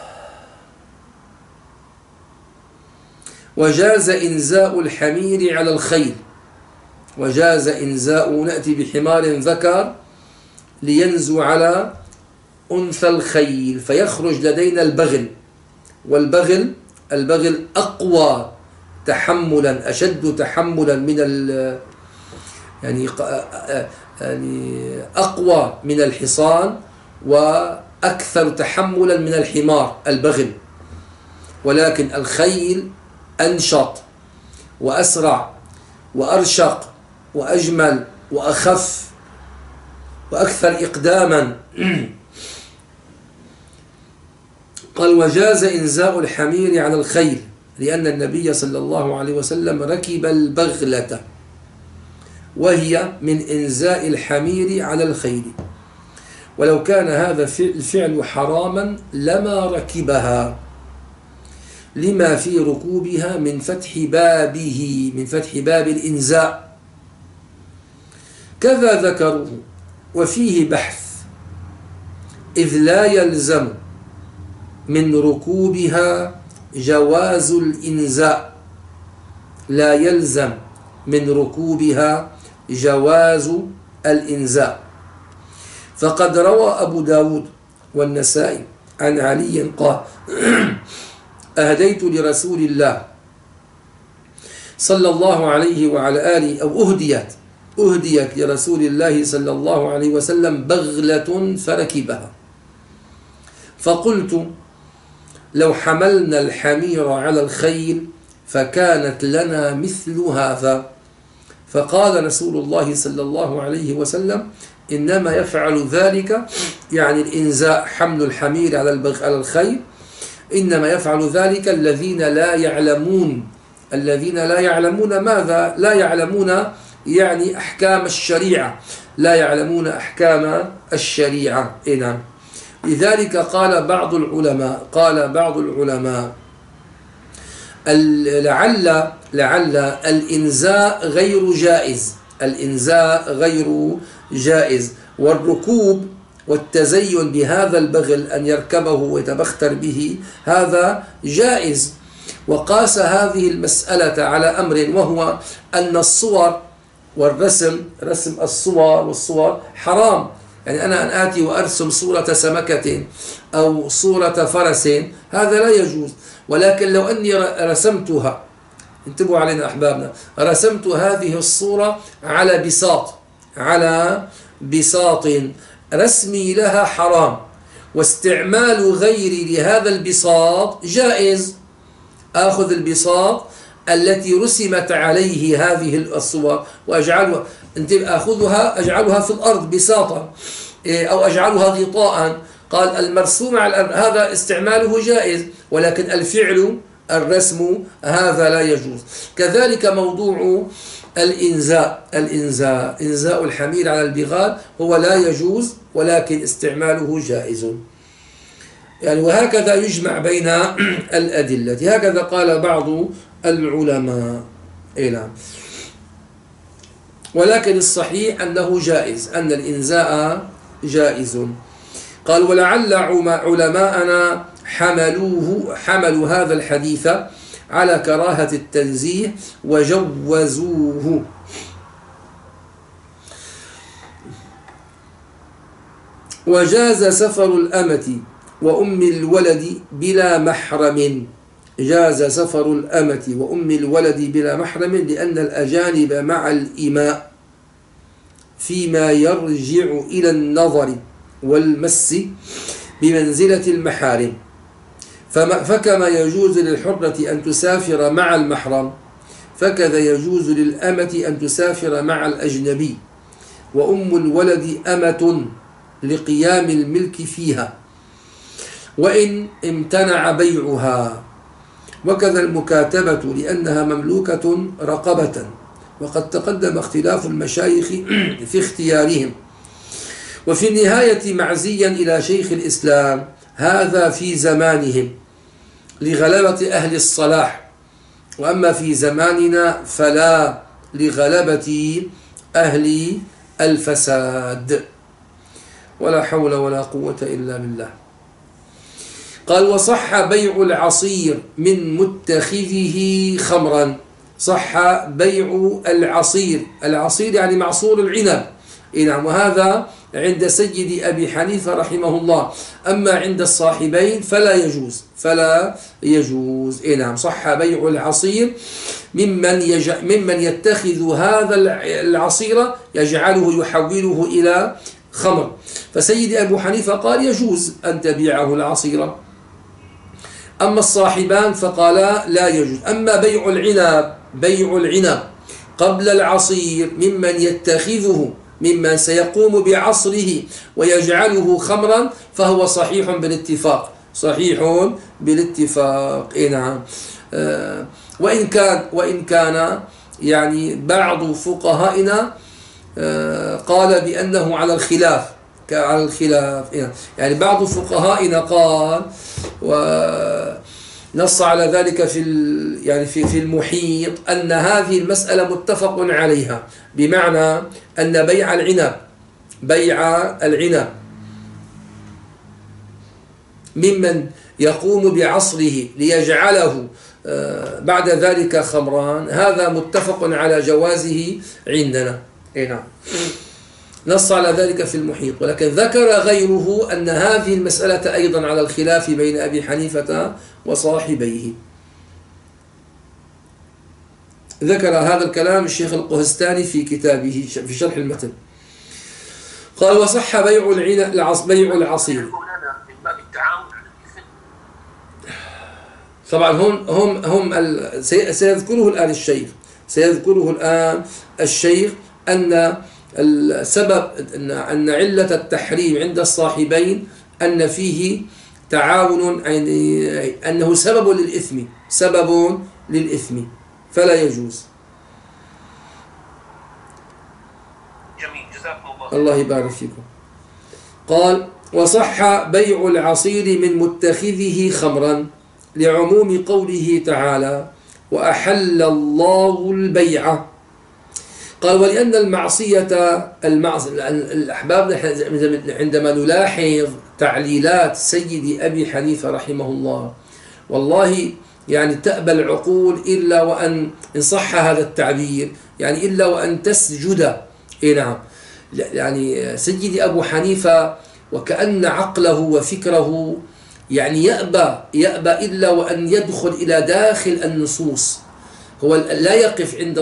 وجاز إنزاء الحمير على الخيل، وجاز إنزاء، نأتي بحمار ذكر لينزو على أنثى الخيل فيخرج لدينا البغل، والبغل أقوى تحملا، أشد تحملا من يعني أقوى من الحصان وأكثر تحملا من الحمار البغل، ولكن الخيل أنشط وأسرع وأرشق وأجمل وأخف وأكثر إقداما. قال: وجاز إنزاء الحمير على الخيل، لأن النبي صلى الله عليه وسلم ركب البغلة، وهي من إنزاء الحمير على الخيل، ولو كان هذا الفعل حراما لما ركبها، لما في ركوبها من فتح باب الإنزاء. كذا ذكروه، وفيه بحث، إذ لا يلزم من ركوبها جواز الإنزاء، لا يلزم من ركوبها جواز الإنزاء. فقد روى أبو داود والنسائي عن علي قال: أهديت لرسول الله صلى الله عليه وعلى آله، أو أهديت لرسول الله صلى الله عليه وسلم بغلة فركبها، فقلت: لو حملنا الحمير على الخيل فكانت لنا مثل هذا. فقال رسول الله صلى الله عليه وسلم: إنما يفعل ذلك، يعني الإنزاء حمل الحمير على الخيل، إنما يفعل ذلك الذين لا يعلمون ماذا؟ لا يعلمون يعني أحكام الشريعة، لا يعلمون أحكام الشريعة. نعم. لذلك قال بعض العلماء لعل الإنزاء غير جائز، والركوب والتزين بهذا البغل أن يركبه ويتبختر به هذا جائز. وقاس هذه المسألة على أمر، وهو أن الصور والرسم، رسم الصور حرام. يعني أنا أن آتي وأرسم صورة سمكة أو صورة فرس هذا لا يجوز، ولكن لو أني رسمتها، انتبهوا علينا أحبابنا، رسمت هذه الصورة على بساط رسمي لها حرام، واستعمال غيري لهذا البساط جائز. آخذ البساط التي رسمت عليه هذه الصور وأجعلها، أجعلها في الأرض بساطا، أو أجعلها غطاء. قال المرسوم على الأرض هذا استعماله جائز، ولكن الرسم هذا لا يجوز. كذلك موضوع إنزاء الحمير على البغال هو لا يجوز، ولكن استعماله جائز. يعني وهكذا يجمع بين الأدلة، هكذا قال بعض العلماء. نعم. ولكن الصحيح أنه جائز، أن الإنزاء جائز. قال ولعل علماءنا حملوا هذا الحديث على كراهة التنزيه وجوزوه. وجاز سفر الأمة وأم الولد بلا محرم. جاز سفر الأمة وأم الولد بلا محرم لأن الأجانب مع الإماء فيما يرجع إلى النظر والمس بمنزلة المحارم، فكما يجوز للحرة أن تسافر مع المحرم فكذا يجوز للأمة أن تسافر مع الأجنبي. وأم الولد أمة لقيام الملك فيها وإن امتنع بيعها، وكذا المكاتبة لأنها مملوكة رقبة، وقد تقدم اختلاف المشايخ في اختيارهم. وفي النهاية معزيا إلى شيخ الإسلام هذا في زمانهم لغلبة أهل الصلاح، وأما في زماننا فلا لغلبة أهل الفساد. ولا حول ولا قوة إلا بالله. قال وصح بيع العصير من متخذه خمرا. صح بيع العصير، العصير يعني معصور العنب، نعم، وهذا عند سيد أبي حنيفة رحمه الله. أما عند الصاحبين فلا يجوز. نعم، صح بيع العصير ممن يتخذ هذا العصير يجعله يحوله إلى خمر. فسيد أبو حنيفة قال يجوز أن تبيعه العصير، أما الصاحبان فقالا لا يجوز. أما بيع العنب قبل العصير ممن يتخذه ممن سيقوم بعصره ويجعله خمرا فهو صحيح بالاتفاق. نعم. وإن كان يعني بعض فقهائنا قال بأنه على الخلاف، يعني بعض فقهائنا قال ونص على ذلك في المحيط أن هذه المسألة متفق عليها، بمعنى أن بيع العنب ممن يقوم بعصره ليجعله بعد ذلك خمران هذا متفق على جوازه عندنا. نعم، نص على ذلك في المحيط. ولكن ذكر غيره أن هذه المسألة أيضا على الخلاف بين أبي حنيفة وصاحبيه. ذكر هذا الكلام الشيخ القهستاني في كتابه في شرح المتن. قال وصح بيع العصير. طبعا هم سيذكره الآن الشيخ أن السبب أن علة التحريم عند الصاحبين أن فيه تعاون، أنه سبب للإثم فلا يجوز. جميل، جزاكم الله يبارك فيكم. قال وصح بيع العصير من متخذه خمرا لعموم قوله تعالى وأحل الله البيع. قال ولأن المعصية الأحباب عندما نلاحظ تعليلات سيد أبي حنيفة رحمه الله والله يعني تأبى العقول إلا وأن إن صح هذا التعبير يعني إلا وأن تسجد. نعم، يعني سيد أبو حنيفة وكأن عقله وفكره يعني يأبى إلا وأن يدخل إلى داخل النصوص. هو لا يقف عند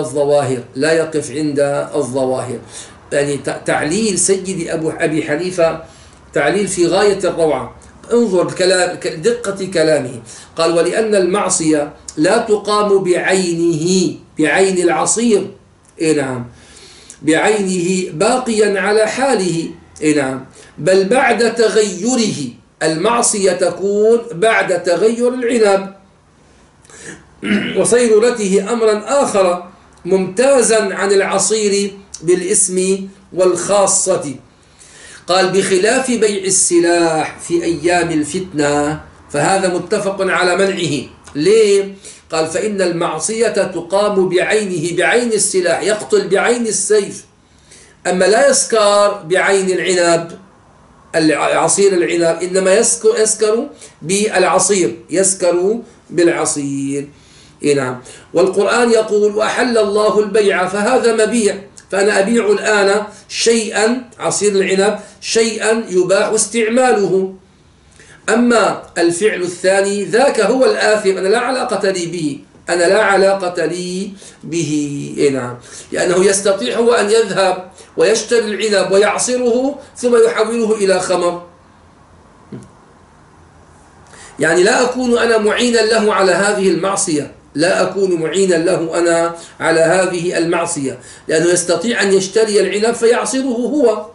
الظواهر. يعني تعليل سيد أبي حنيفة تعليل في غاية الروعة. انظر دقة كلامه. قال ولأن المعصية لا تقام بعين العصير، نعم، بعينه باقيا على حاله، نعم، بل بعد تغيره. المعصية تكون بعد تغير العنب وصيرورته أمرا آخر ممتازا عن العصير بالاسم والخاصة. قال بخلاف بيع السلاح في أيام الفتنة فهذا متفق على منعه. ليه؟ قال فإن المعصية تقام بعينه، بعين السلاح، يقتل بعين السيف. أما لا يسكر بعين العنب، عصير العنب، إنما يسكر بالعصير، يسكر بالعصير. نعم. والقرآن يقول وأحل الله البيع، فهذا مبيع، فأنا أبيع الآن شيئا، عصير العنب، شيئا يباح استعماله. أما الفعل الثاني ذاك هو الآثم، أنا لا علاقة لي به، أنا لا علاقة لي به. نعم. لأنه يستطيع هو أن يذهب ويشتري العنب ويعصره ثم يحوله إلى خمر. يعني لا أكون أنا معينا له على هذه المعصية، لا أكون معينا له أنا على هذه المعصية، لأنه يستطيع أن يشتري العنب فيعصره هو.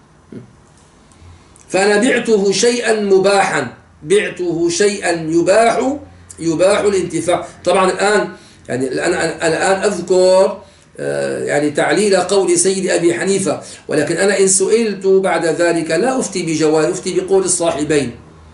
فأنا بعته شيئا مباحا، بعته شيئا يباح الانتفاع. طبعا الآن يعني الآن أذكر يعني تعليل قول سيد أبي حنيفة، ولكن أنا إن سئلت بعد ذلك لا أفتي بجوال، أفتي بقول الصاحبين.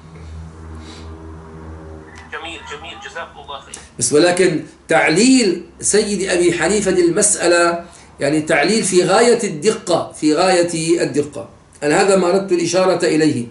جميل جزاكم الله خير. بس ولكن تعليل سيد أبي حنيفة للمسألة يعني تعليل في غاية الدقة، في غاية الدقة. أنا هذا ما أردت الإشارة إليه.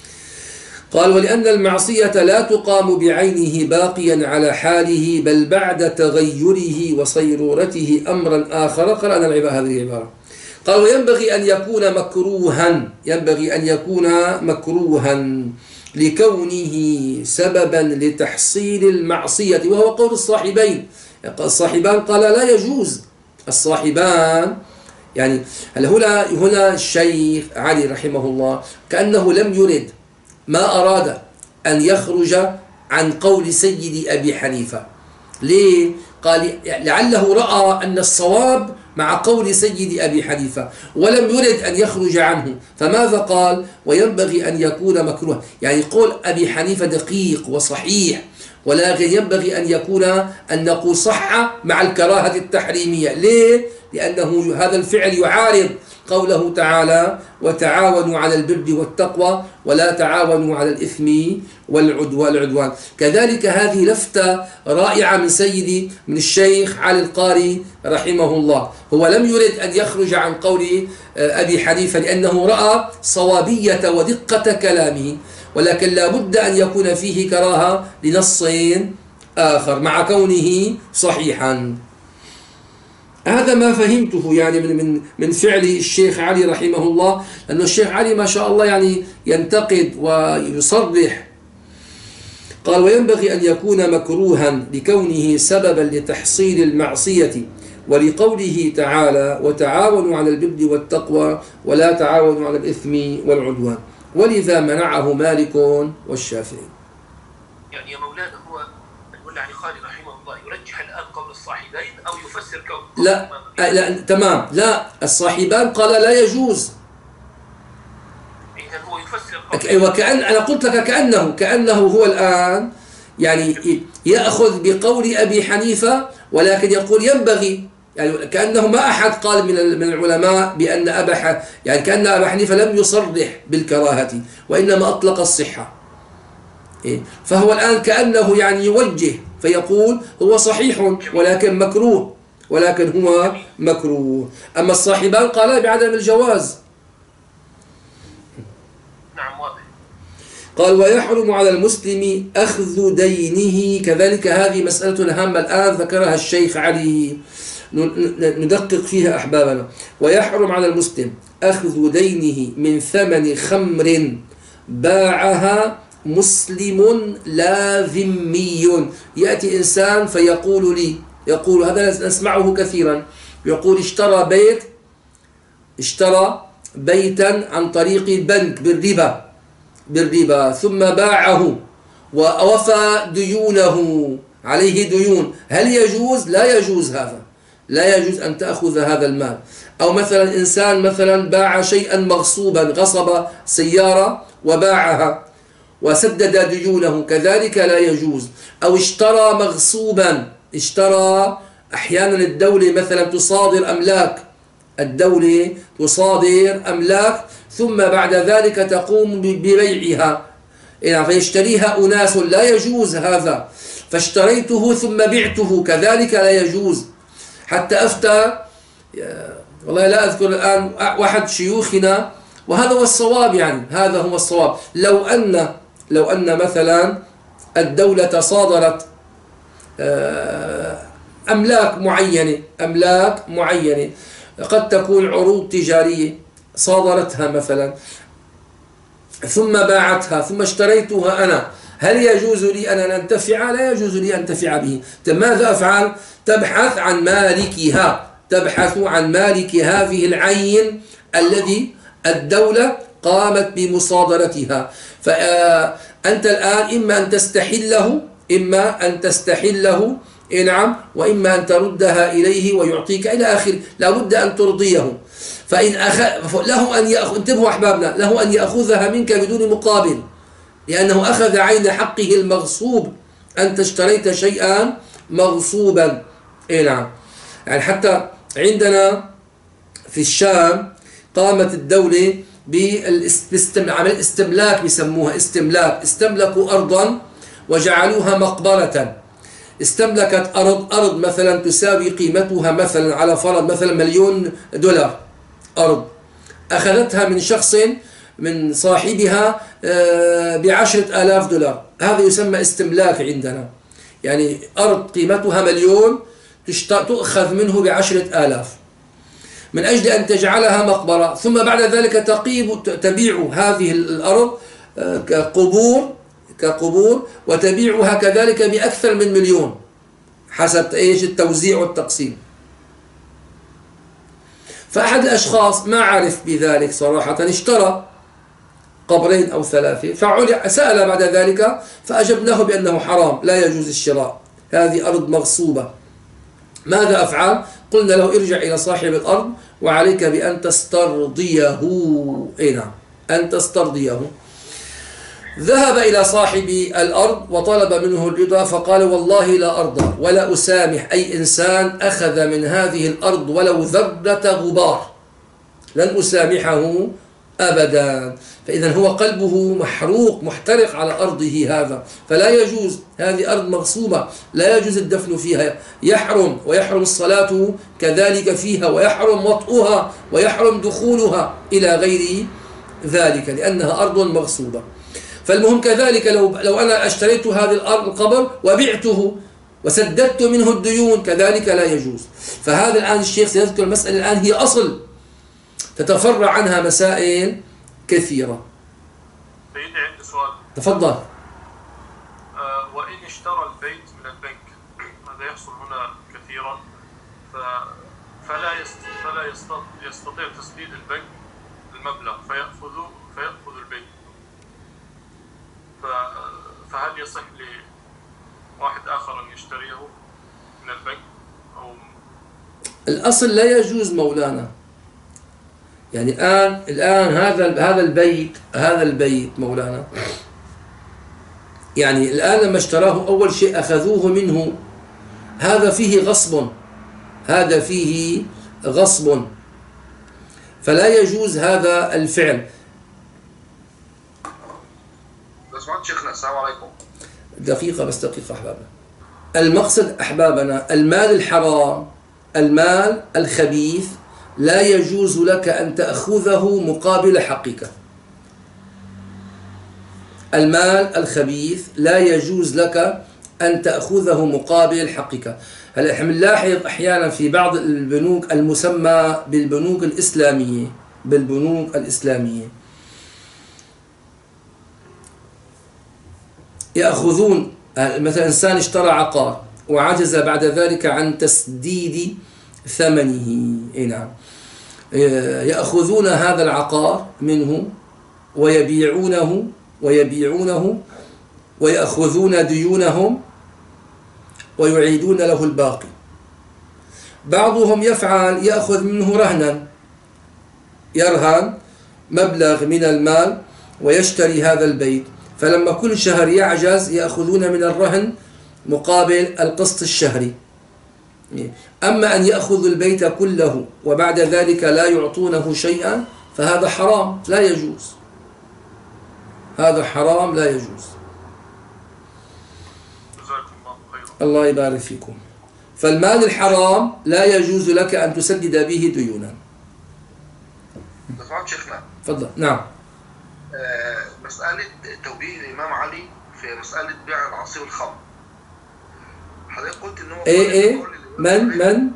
قال ولأن المعصية لا تقام بعينه باقيا على حاله، بل بعد تغيره وصيرورته أمرا آخر. قرأنا هذه العبارة. قال وينبغي أن يكون مكروها، ينبغي أن يكون مكروها لكونه سببا لتحصيل المعصية، وهو قول الصاحبين. الصاحبان قال لا يجوز، الصاحبان يعني هنا الشيخ علي رحمه الله كأنه لم يرد، ما أراد أن يخرج عن قول سيد أبي حنيفة. ليه؟ قال لعله رأى أن الصواب مع قول سيد أبي حنيفة ولم يرد أن يخرج عنه، فماذا قال؟ وينبغي أن يكون مكروه. يعني قول أبي حنيفة دقيق وصحيح، ولكن ينبغي أن يكون أن نقول صح مع الكراهة التحريمية. ليه؟ لأنه هذا الفعل يعارض قوله تعالى وتعاونوا على البر والتقوى ولا تعاونوا على الإثم والعدوان. كذلك هذه لفتة رائعة من الشيخ علي القاري رحمه الله. هو لم يرد أن يخرج عن قول أبي حنيفة لأنه رأى صوابية ودقة كلامه، ولكن لا بد أن يكون فيه كراهة لنص آخر مع كونه صحيحا. هذا ما فهمته يعني من فعل الشيخ علي رحمه الله، لأن الشيخ علي ما شاء الله يعني ينتقد ويصرح. قال وينبغي أن يكون مكروها لكونه سببا لتحصيل المعصية، ولقوله تعالى وتعاونوا على البر والتقوى ولا تعاونوا على الإثم والعدوان، ولذا منعه مالك والشافعي. يعني يا مولانا هو الملا علي خالد رحمه الله يرجح الآن قول الصاحبين أو يفسر كون لا تمام، لا الصاحبان قال لا يجوز. إذا هو يفسر وكأن أنا قلت لك كأنه هو الآن يعني يأخذ بقول أبي حنيفة، ولكن يقول ينبغي، يعني كأنه ما أحد قال من العلماء بأن يعني كأن أبا حنيفة لم يصرح بالكراهة وإنما أطلق الصحة. فهو الآن كأنه يعني يوجه فيقول هو صحيح ولكن مكروه، ولكن هو مكروه. أما الصاحبان قالا بعدم الجواز. نعم واضح. قال ويحرم على المسلم أخذ دينه، كذلك هذه مسألة هامة الآن ذكرها الشيخ علي ندقق فيها أحبابنا. ويحرم على المسلم أخذ دينه من ثمن خمر باعها مسلم لا ذمي. يأتي إنسان فيقول لي، يقول هذا نسمعه كثيرا، يقول اشترى بيتا عن طريق البنك بالربا ثم باعه وأوفى ديونه، عليه ديون، هل يجوز؟ لا يجوز، هذا لا يجوز أن تأخذ هذا المال. أو مثلا إنسان مثلا باع شيئا مغصوبا، غصب سيارة وباعها وسدد ديونه، كذلك لا يجوز. أو اشترى مغصوبا، أحيانا الدولة مثلا تصادر أملاك ثم بعد ذلك تقوم ببيعها فيشتريها أناس، لا يجوز هذا. فاشتريته ثم بعته كذلك لا يجوز. حتى أفتى والله لا أذكر الآن واحد شيوخنا، وهذا هو الصواب، يعني هذا هو الصواب. لو أن مثلا الدولة صادرت أملاك معينة قد تكون عروض تجارية صادرتها مثلا ثم باعتها ثم اشتريتها أنا، هل يجوز لي أن أنتفع؟ لا يجوز لي أن أنتفع به. ماذا أفعل؟ تبحث عن مالك هذه العين الذي الدولة قامت بمصادرتها. فأنت الآن إما أن تستحله نعم، وإما أن تردها إليه ويعطيك إلى آخر، لا بد أن ترضيه. له أن انتبهوا أحبابنا، له أن يأخذها منك بدون مقابل، لأنه أخذ عين حقه المغصوب. أنت اشتريت شيئا مغصوبا. نعم، يعني حتى عندنا في الشام قامت الدولة بعمل استملاك، بيسموها استملكوا أرضا وجعلوها مقبرة. استملكت أرض مثلا تساوي قيمتها مثلا على فرض مثلا $1,000,000 أرض، أخذتها من شخص من صاحبها $10,000. هذا يسمى استملاك عندنا، يعني أرض قيمتها 1,000,000 تؤخذ منه $10,000 من أجل أن تجعلها مقبرة، ثم بعد ذلك تبيع هذه الأرض كقبور وتبيعها كذلك بأكثر من 1,000,000 حسب التوزيع والتقسيم. فأحد الأشخاص ما عرف بذلك صراحة، اشترى قبرين أو 3، فسأل بعد ذلك فأجبناه بأنه حرام، لا يجوز الشراء، هذه أرض مغصوبة. ماذا أفعل؟ قلنا له ارجع إلى صاحب الأرض وعليك بأن تسترضيه. نعم، أن تسترضيه. ذهب إلى صاحب الأرض وطلب منه الرضا، فقال والله لا أرضى ولا أسامح أي إنسان أخذ من هذه الأرض ولو ذرة غبار، لن أسامحه أبدا. فإذا هو قلبه محروق محترق على أرضه هذا، فلا يجوز، هذه أرض مغصوبة لا يجوز الدفن فيها، يحرم، ويحرم الصلاة كذلك فيها، ويحرم وطئها، ويحرم دخولها إلى غير ذلك، لأنها أرض مغصوبة. فالمهم كذلك لو أنا اشتريت هذه الأرض القبر وبعته وسددت منه الديون كذلك لا يجوز. فهذا الآن الشيخ سيذكر المسألة الآن هي أصل تتفرع عنها مسائل كثيرة. سيدي عندي سؤال. تفضل. وإن اشترى البيت من البنك، هذا يحصل هنا كثيرا، فلا يستطيع تسديد البنك المبلغ فيأخذ البيت، فهل يصح لواحد آخر أن يشتريه من البنك أو؟ الأصل لا يجوز مولانا، يعني الآن هذا البيت مولانا، يعني الآن لما اشتراه أول شيء أخذوه منه، هذا فيه غصب، فلا يجوز هذا الفعل. شيخنا السلام عليكم. دقيقة أحبابنا. المقصد أحبابنا، المال الحرام، المال الخبيث لا يجوز لك أن تأخذه مقابل حقك. المال الخبيث لا يجوز لك أن تأخذه مقابل حقك. هلا احنا بنلاحظ أحيانا في بعض البنوك المسمى بالبنوك الإسلامية يأخذون مثلا إنسان اشترى عقار وعجز بعد ذلك عن تسديد ثمنه، نعم، يأخذون هذا العقار منه ويبيعونه ويأخذون ديونهم ويعيدون له الباقي. بعضهم يأخذ منه رهنا، يرهن مبلغ من المال ويشتري هذا البيت، فلما كل شهر يعجز يأخذون من الرهن مقابل القسط الشهري. أما أن يأخذ البيت كله وبعد ذلك لا يعطونه شيئا فهذا حرام لا يجوز، هذا حرام لا يجوز. الله يبارك فيكم. فالمال الحرام لا يجوز لك أن تسدد به ديونا. تفضل شيخنا. تفضل. نعم. مسألة توجيه الإمام علي في مسألة بيع العصير والخمر. حضرتك قلت إن هو إيه من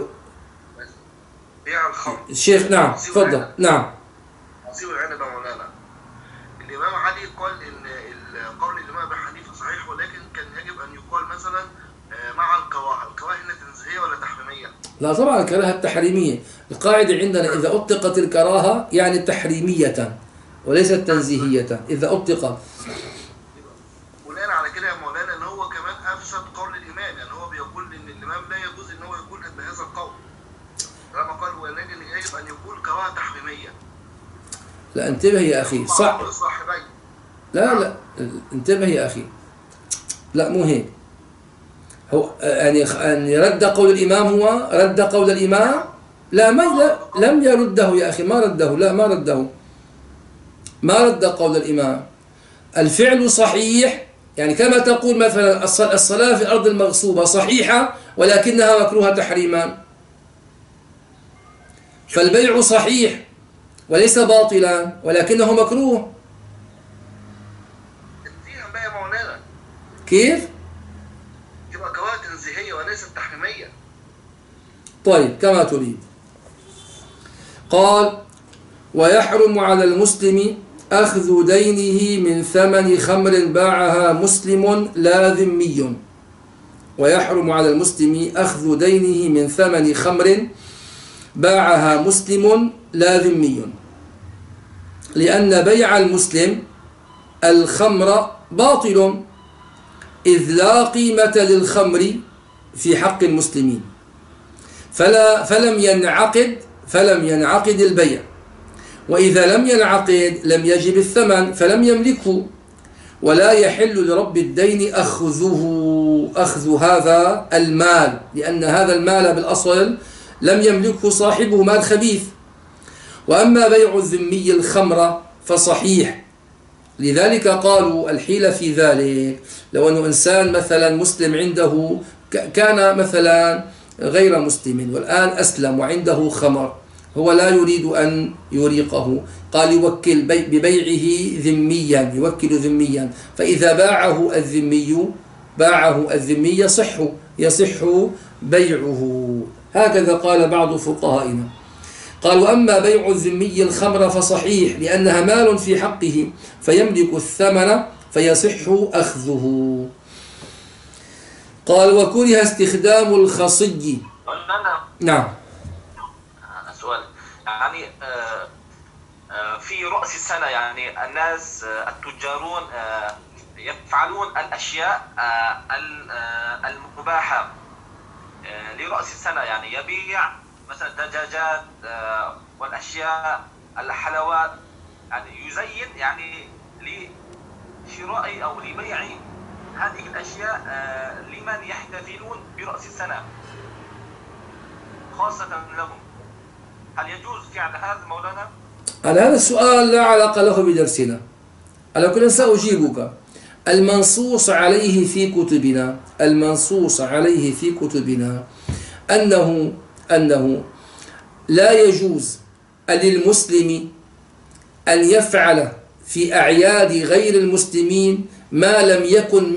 بيع الخمر. الشيخ نعم تفضل. نعم. عصير العنب يا مولانا. الإمام علي قال إن قول الإمام أبي حنيفة صحيح، ولكن كان يجب أن يقال مثلا مع الكراهة. الكراهة هنا تنزيهية ولا تحريمية؟ لا طبعا الكراهة التحريمية. القاعدة عندنا إذا أطلقت الكراهة يعني تحريمية وليست تنزيهية. إذا أطلقت بناء على كده يا مولانا ان هو كمان افسد قول الامام، يعني هو بيقول ان الامام لا يجوز ان هو يقول بهذا القول لما قال ولكن يجب ان يقول كراهه تحريميه. لا انتبه يا أخي صح. لا انتبه يا أخي. لا مو هيك. هو يعني أن رد قول الإمام، هو رد قول الإمام. لا لم يرده يا أخي، ما رده. لا ما رد قول الإمام. الفعل صحيح، يعني كما تقول مثلا الصلاة في الأرض المغصوبة صحيحة ولكنها مكروهة تحريما. فالبيع صحيح وليس باطلا ولكنه مكروه. تنزيها بقى يا مولانا. كيف؟ تبقى كراهة تنزيهية وليست تحريمية. طيب كما تريد. قال ويحرم على المسلم أخذ دينه من ثمن خمر باعها مسلم لا ذمي. ويحرم على المسلم أخذ دينه من ثمن خمر باعها مسلم لا ذمي، لأن بيع المسلم الخمر باطل، إذ لا قيمة للخمر في حق المسلمين، فلم ينعقد البيع، وإذا لم ينعقد لم يجب الثمن فلم يملكه، ولا يحل لرب الدين أخذ هذا المال، لأن هذا المال بالأصل لم يملكه صاحبه، مال خبيث. وأما بيع الذمي الخمر فصحيح، لذلك قالوا الحيلة في ذلك لو أنه إنسان مثلا مسلم عنده كان مثلا غير مسلم والآن أسلم وعنده خمر، هو لا يريد أن يريقه، قال يوكل ببيعه ذميا، يوكل ذميا، فإذا باعه الذمي يصح بيعه. هكذا قال بعض فقهائنا. قال وأما بيع الذمي الخمر فصحيح، لأنها مال في حقه فيملك الثمن فيصح أخذه. قال وكره استخدام الخصي. نعم. سؤال يعني في رأس السنة يعني الناس التجارون يفعلون الأشياء المباحة لرأس السنة، يعني يبيع مثلا دجاجات والأشياء الحلوات، يعني يزين يعني لشراء أو لبيع هذه الأشياء لمن يحتفلون برأس السنة خاصة لهم. هل يجوز فعل هذا مولانا؟ على هذا السؤال لا علاقة له بدرسنا، على كل سأجيبك. المنصوص عليه في كتبنا أنه لا يجوز للمسلم أن يفعل في أعياد غير المسلمين ما لم يكن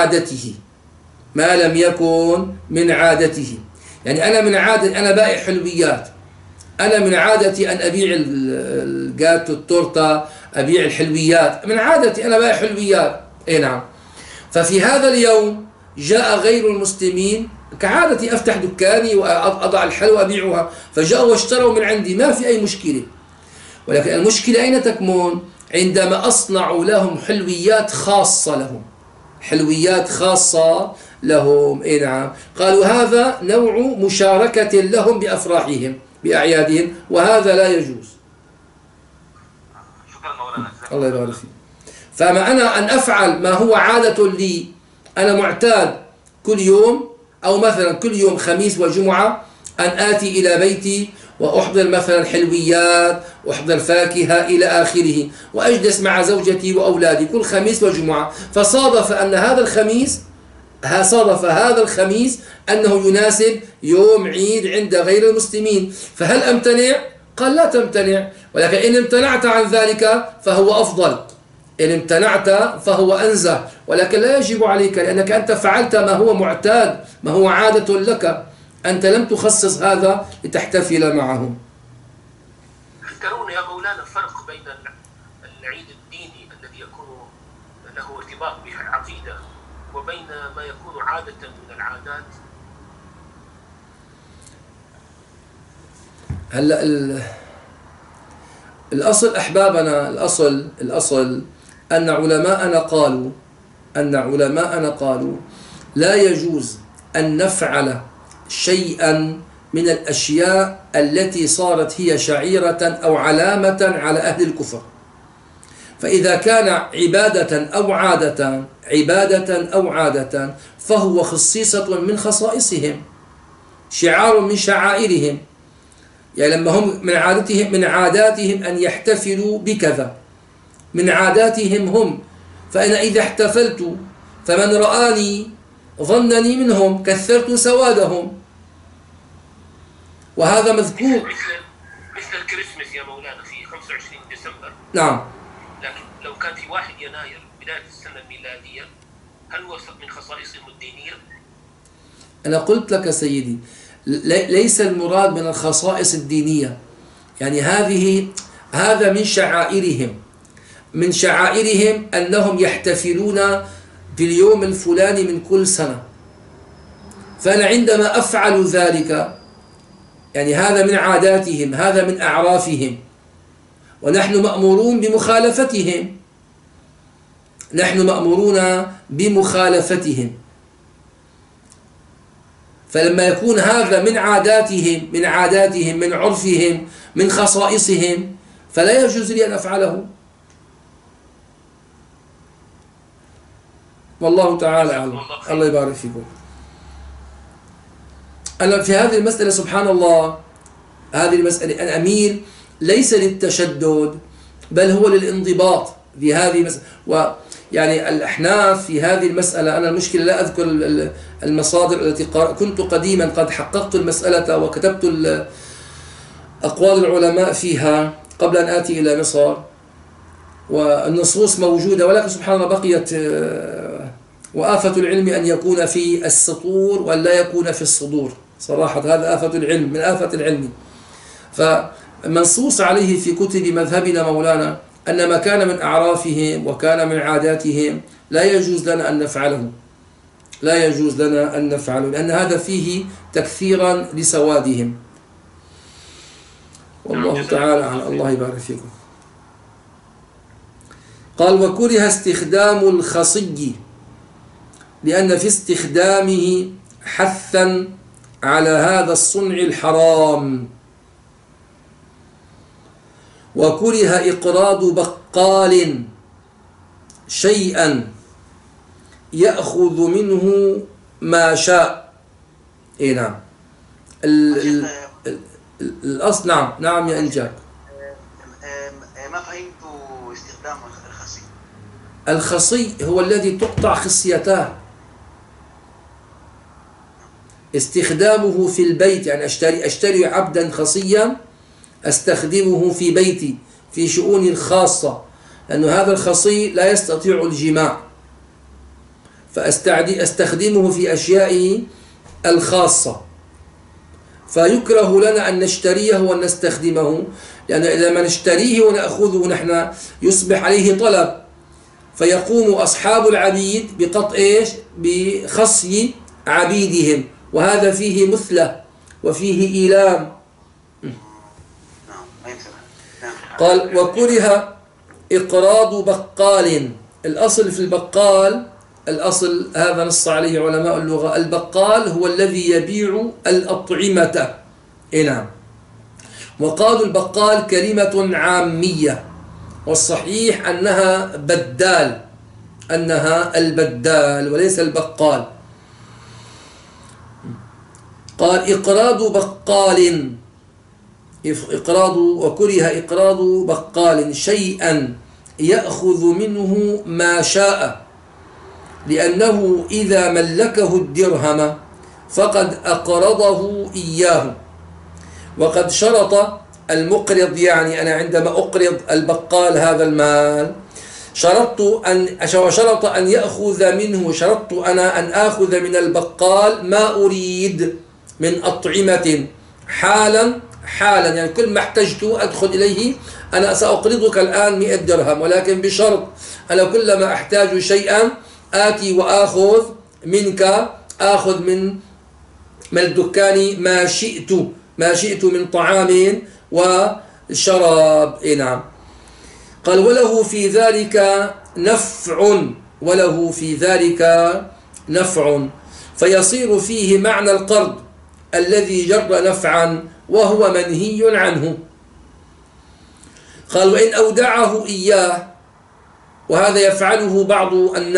من عادته. يعني أنا من عادة، أنا بائع حلويات، أنا من عادتي أن أبيع الجاتو، التورتة، أبيع الحلويات، من عادتي أنا بائع حلويات. أي نعم. ففي هذا اليوم جاء غير المسلمين، كعادتي أفتح دكاني وأضع الحلوى أبيعها، فجاءوا واشتروا من عندي، ما في أي مشكلة. ولكن المشكلة أين تكمن؟ عندما أصنع لهم حلويات خاصة لهم. أي نعم. قالوا هذا نوع مشاركة لهم بأفراحهم بأعيادهم، وهذا لا يجوز. شكرا مولانا. الله يبارك فيك. فما أنا أن أفعل ما هو عادة لي، أنا معتاد كل يوم أو مثلا كل يوم خميس وجمعة أن آتي إلى بيتي وأحضر مثلا حلويات، أحضر فاكهة إلى آخره، وأجلس مع زوجتي وأولادي كل خميس وجمعة. فصادف أن هذا الخميس صادف هذا الخميس أنه يناسب يوم عيد عند غير المسلمين، فهل أمتنع؟ قال لا تمتنع، ولكن إن امتنعت عن ذلك فهو أفضل، إن امتنعت فهو أنزه، ولكن لا يجب عليك، لأنك أنت فعلت ما هو معتاد، ما هو عادة لك، أنت لم تخصص هذا لتحتفل معهم. ترون يا مولانا الفرق بين العيد الديني الذي يكون له ارتباط بالعقيدة وبين ما يكون عادة من العادات؟ هلا الأصل أحبابنا، الأصل أن علماءنا قالوا لا يجوز أن نفعل شيئا من الأشياء التي صارت هي شعيرة أو علامة على أهل الكفر. فإذا كان عبادة أو عادة فهو خصيصة من خصائصهم، شعار من شعائرهم. يعني لما هم من عاداتهم أن يحتفلوا بكذا، من عاداتهم هم، فأنا إذا احتفلت فمن رآني ظنني منهم، كثرت سوادهم، وهذا مذكور. مثل الكريسماس يا مولانا في 25 ديسمبر. نعم. لكن لو كان في 1 يناير بداية السنة الميلادية، هل هو من خصائصهم الدينية؟ أنا قلت لك سيدي، ليس المراد من الخصائص الدينية، يعني هذا من شعائرهم أنهم يحتفلون باليوم الفلاني من كل سنة، فأنا عندما أفعل ذلك يعني هذا من عاداتهم، هذا من أعرافهم، ونحن مأمورون بمخالفتهم. فلما يكون هذا من عاداتهم من عرفهم من خصائصهم فلا يجوز لي أن أفعله. والله تعالى أعلم. الله يبارك فيكم. أنا في هذه المسألة سبحان الله، هذه المسألة أنا أميل ليس للتشدد بل هو للانضباط في هذه المسألة. ويعني الأحناف في هذه المسألة، أنا المشكلة لا أذكر المصادر التي كنت قديما قد حققت المسألة وكتبت أقوال العلماء فيها قبل أن آتي إلى مصر، والنصوص موجودة، ولكن سبحان الله بقيت. وآفة العلم أن يكون في السطور وأن لا يكون في الصدور، صراحة هذا آفة العلم، من آفة العلم. فمنصوص عليه في كتب مذهبنا مولانا أن ما كان من أعرافهم وكان من عاداتهم لا يجوز لنا أن نفعله، لأن هذا فيه تكثيرا لسوادهم. والله تعالى على الله يبارك فيكم. قال: وكره استخدام الخصي لأن في استخدامه حثا على هذا الصنع الحرام. وكره إقراض بقال شيئا يأخذ منه ما شاء. إيه نعم. الأصل نعم يا إنجاك. ما فهمت استخدام الخصي. الخصي هو الذي تقطع خصيتاه. استخدامه في البيت، يعني أشتري عبدا خصيا أستخدمه في بيتي في شؤون خاصة، لأن هذا الخصي لا يستطيع الجماع، فأستخدمه في أشيائه الخاصة. فيكره لنا أن نشتريه وأن نستخدمه، لأن إذا ما نشتريه ونأخذه نحن يصبح عليه طلب، فيقوم أصحاب العبيد بقطع بخصي عبيدهم، وهذا فيه مثلة وفيه إيلام. قال: وكره إقراض بقال. الأصل في البقال، الأصل هذا نص عليه علماء اللغة، البقال هو الذي يبيع الأطعمة. نعم. وقالوا البقال كلمة عامية، والصحيح أنها البدال وليس البقال. قال: إقراض بقال، وكره إقراض بقال شيئا يأخذ منه ما شاء. لأنه إذا ملكه الدرهم فقد أقرضه إياه، وقد شرط المقرض، يعني أنا عندما أقرض البقال هذا المال شرط أن يأخذ منه، شرطت أنا أن آخذ من البقال ما أريد من أطعمة حالا، يعني كل ما احتجت أدخل إليه، أنا سأقرضك الآن 100 درهم، ولكن بشرط أنا كلما أحتاج شيئا آتي وآخذ منك، آخذ من الدكان ما شئت من طعام وشراب. نعم. قال وله في ذلك نفع فيصير فيه معنى القرض الذي جر نفعا وهو منهي عنه. قال وإن أودعه إياه، وهذا يفعله بعض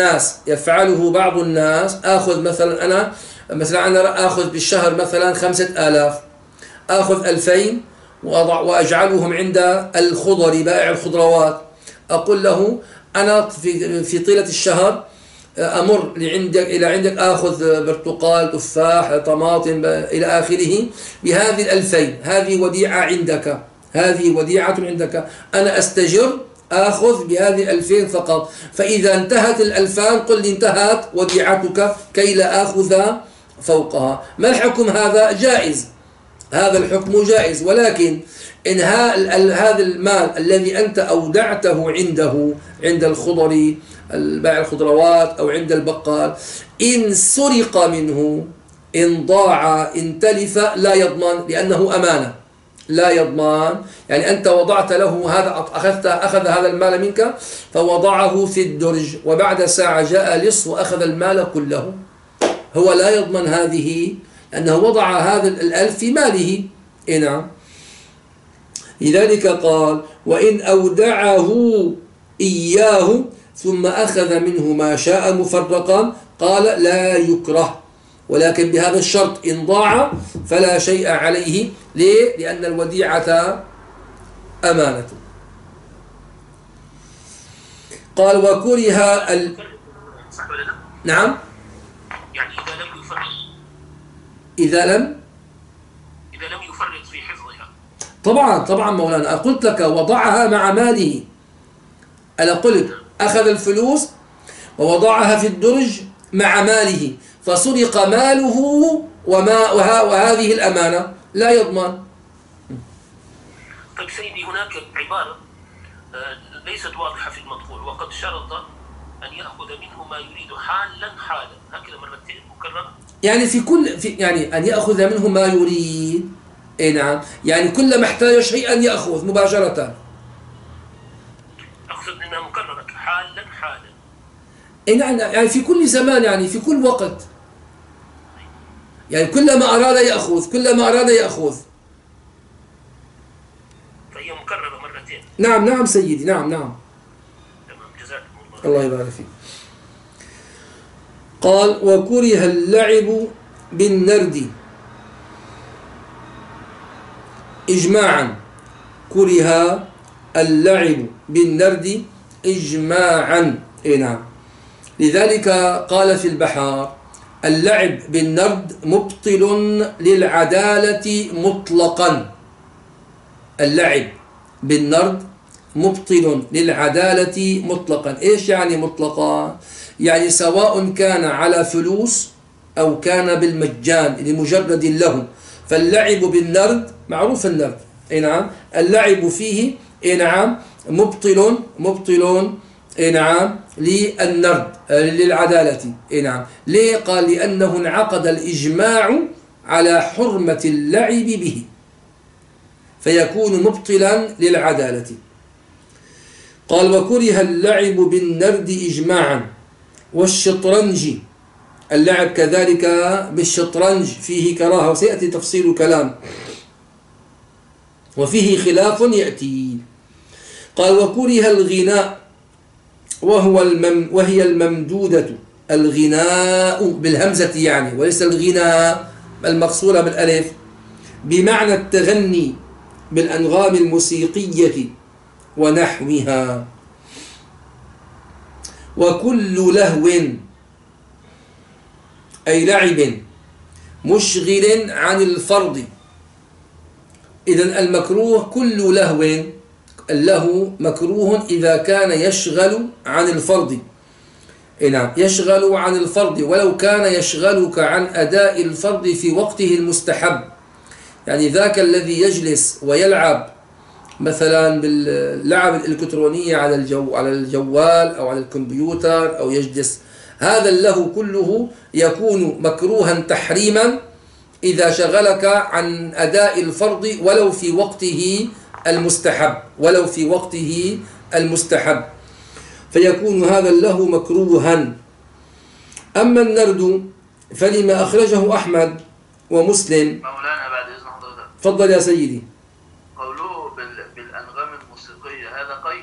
الناس، آخذ مثلا أنا آخذ بالشهر مثلا 5000، آخذ 2000 وأجعلهم عند الخضر، بائع الخضروات، أقول له أنا في طيلة الشهر أمر إلى عندك آخذ برتقال، تفاح، طماطم إلى آخره بهذه 2000، هذه وديعة عندك، أنا أستجر آخذ بهذه 2000 فقط، فإذا انتهت 2000 قل لي انتهت وديعتك كي لا آخذ فوقها. ما الحكم هذا؟ جائز، هذا الحكم جائز، ولكن إنهاء هذا المال الذي أنت أودعته عند الخضر، بائع الخضروات، أو عند البقال، إن سرق منه، إن ضاع، إن تلف، لا يضمن، لأنه أمانة، لا يضمن. يعني أنت وضعت له هذا، أخذ هذا المال منك فوضعه في الدرج، وبعد ساعة جاء لص وأخذ المال كله، هو لا يضمن هذه، أنه وضع هذا 1000 في ماله. نعم. لذلك قال وإن أودعه إياه ثم أخذ منه ما شاء مفرقا، قال لا يكره، ولكن بهذا الشرط إن ضاع فلا شيء عليه. ليه؟ لأن الوديعة أمانة. قال وكره نعم. يعني إذا لم يفرط في حفظها. طبعا مولانا، قلت لك وضعها مع ماله، أنا قلت أخذ الفلوس ووضعها في الدرج مع ماله، فسرق ماله وهذه الأمانة، لا يضمن. طيب سيدي، هناك عبارة ليست واضحة في المطبوع، وقد شرط أن يأخذ منه ما يريد حالا، هكذا مرتين مكررة. يعني يعني أن يأخذ منه ما يريد. نعم، يعني كلما احتاج شيئا يأخذ مباشرة. أقصد أنها مكررة حالا. نعم، يعني في كل زمان، يعني في كل وقت، يعني كلما أراد يأخذ. فهي مكررة مرتين. نعم سيدي، نعم. تمام، جزاكم الله يبارك فيك. قال وكره اللعب بالنرد إجماعا، كره اللعب بالنرد إجماعا. نعم. لذلك قال في البحار اللعب بالنرد مبطل للعدالة مطلقا. اللعب بالنرد مبطل للعدالة مطلقا. إيش يعني مطلقا؟ يعني سواء كان على فلوس أو كان بالمجان لمجرد له، فاللعب بالنرد معروف النرد. نعم، اللعب فيه نعم مبطل نعم للنرد للعدالة. نعم. ليه؟ قال لأنه انعقد الإجماع على حرمة اللعب به، فيكون مبطلا للعدالة. قال وكره اللعب بالنرد إجماعا. والشطرنج، اللعب كذلك بالشطرنج فيه كراهة، وسيأتي تفصيل كلام، وفيه خلاف يأتي. قال وكره الغناء، وهي الممدودة، الغناء بالهمزة يعني، وليس الغناء المقصورة بالألف، بمعنى التغني بالأنغام الموسيقية ونحوها. وكل لهو أي لعب مشغل عن الفرض. إذن المكروه كل لهو، اللهو مكروه إذا كان يشغل عن الفرض. نعم، يشغل عن الفرض ولو كان يشغلك عن أداء الفرض في وقته المستحب. يعني ذاك الذي يجلس ويلعب مثلا باللعب الإلكترونية على الجوال أو على الكمبيوتر أو يجلس، هذا اللهو كله يكون مكروها تحريما إذا شغلك عن أداء الفرض ولو في وقته المستحب، فيكون هذا اللهو مكروها. أما النرد فلما أخرجه أحمد ومسلم. مولانا بعد إذن حضرتك، تفضل يا سيدي. قوله بالأنغام الموسيقية هذا قيد؟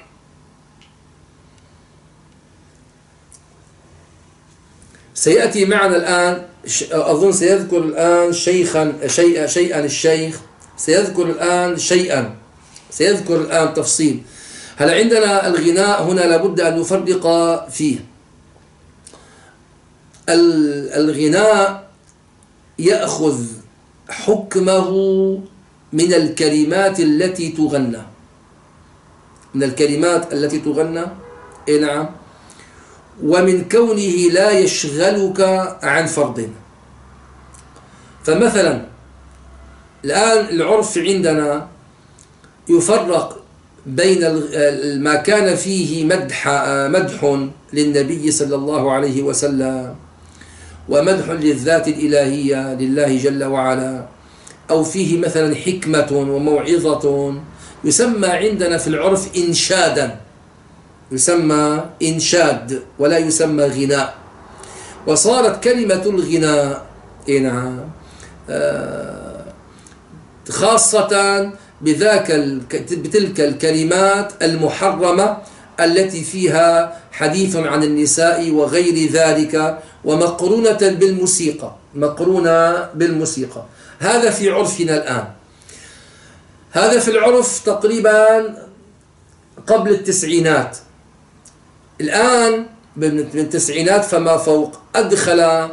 سيأتي معنا الآن، أظن سيذكر الآن شيئا الشيخ سيذكر الآن تفصيل. هل عندنا الغناء هنا لابد أن نفرق فيه. الغناء يأخذ حكمه من الكلمات التي تغنى، نعم، ومن كونه لا يشغلك عن فرض. فمثلا الآن العرف عندنا يفرق بين ما كان فيه مدح للنبي صلى الله عليه وسلم ومدح للذات الإلهية لله جل وعلا، أو فيه مثلا حكمة وموعظة، يسمى عندنا في العرف إنشادا، يسمى إنشاد ولا يسمى غناء. وصارت كلمة الغناء خاصة بتلك الكلمات المحرمة التي فيها حديث عن النساء وغير ذلك، ومقرونة بالموسيقى. هذا في عرفنا الآن، هذا في العرف تقريبا قبل التسعينات. الآن من التسعينات فما فوق أدخل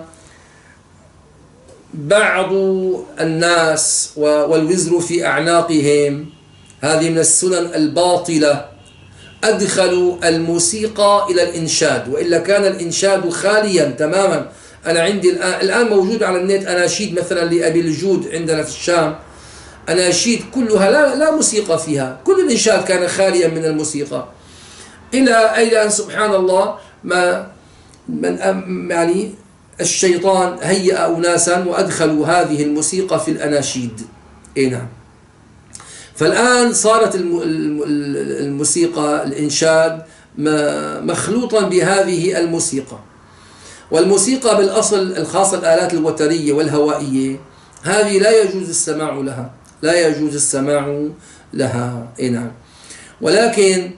بعض الناس والوزر في أعناقهم، هذه من السنن الباطلة، أدخلوا الموسيقى إلى الإنشاد، وإلا كان الإنشاد خاليا تماما. أنا عندي الآن موجود على النت أناشيد مثلا لأبي الجود عندنا في الشام، أناشيد كلها لا موسيقى فيها، كل الإنشاد كان خاليا من الموسيقى، إلى أن سبحان الله يعني الشيطان هيأ أناسا وأدخلوا هذه الموسيقى في الأناشيد. نعم. فالآن صارت الموسيقى الإنشاد مخلوطا بهذه الموسيقى. والموسيقى بالأصل الخاصة الآلات الوترية والهوائية هذه لا يجوز السماع لها. نعم. ولكن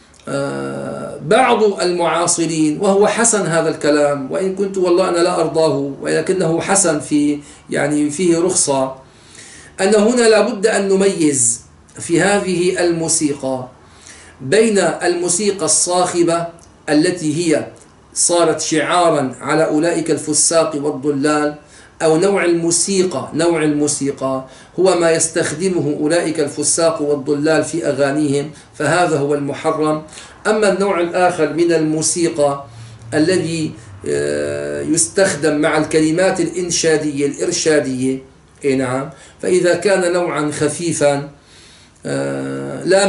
بعض المعاصرين، وهو حسن هذا الكلام وإن كنت والله أنا لا أرضاه، ولكنه حسن يعني فيه رخصة، أن هنا لابد أن نميز في هذه الموسيقى بين الموسيقى الصاخبة التي هي صارت شعارا على أولئك الفساق والضلال، أو نوع الموسيقى هو ما يستخدمه أولئك الفساق والضلال في أغانيهم، فهذا هو المحرم. أما النوع الآخر من الموسيقى الذي يستخدم مع الكلمات الإرشادية، نعم، فإذا كان نوعا خفيفا لا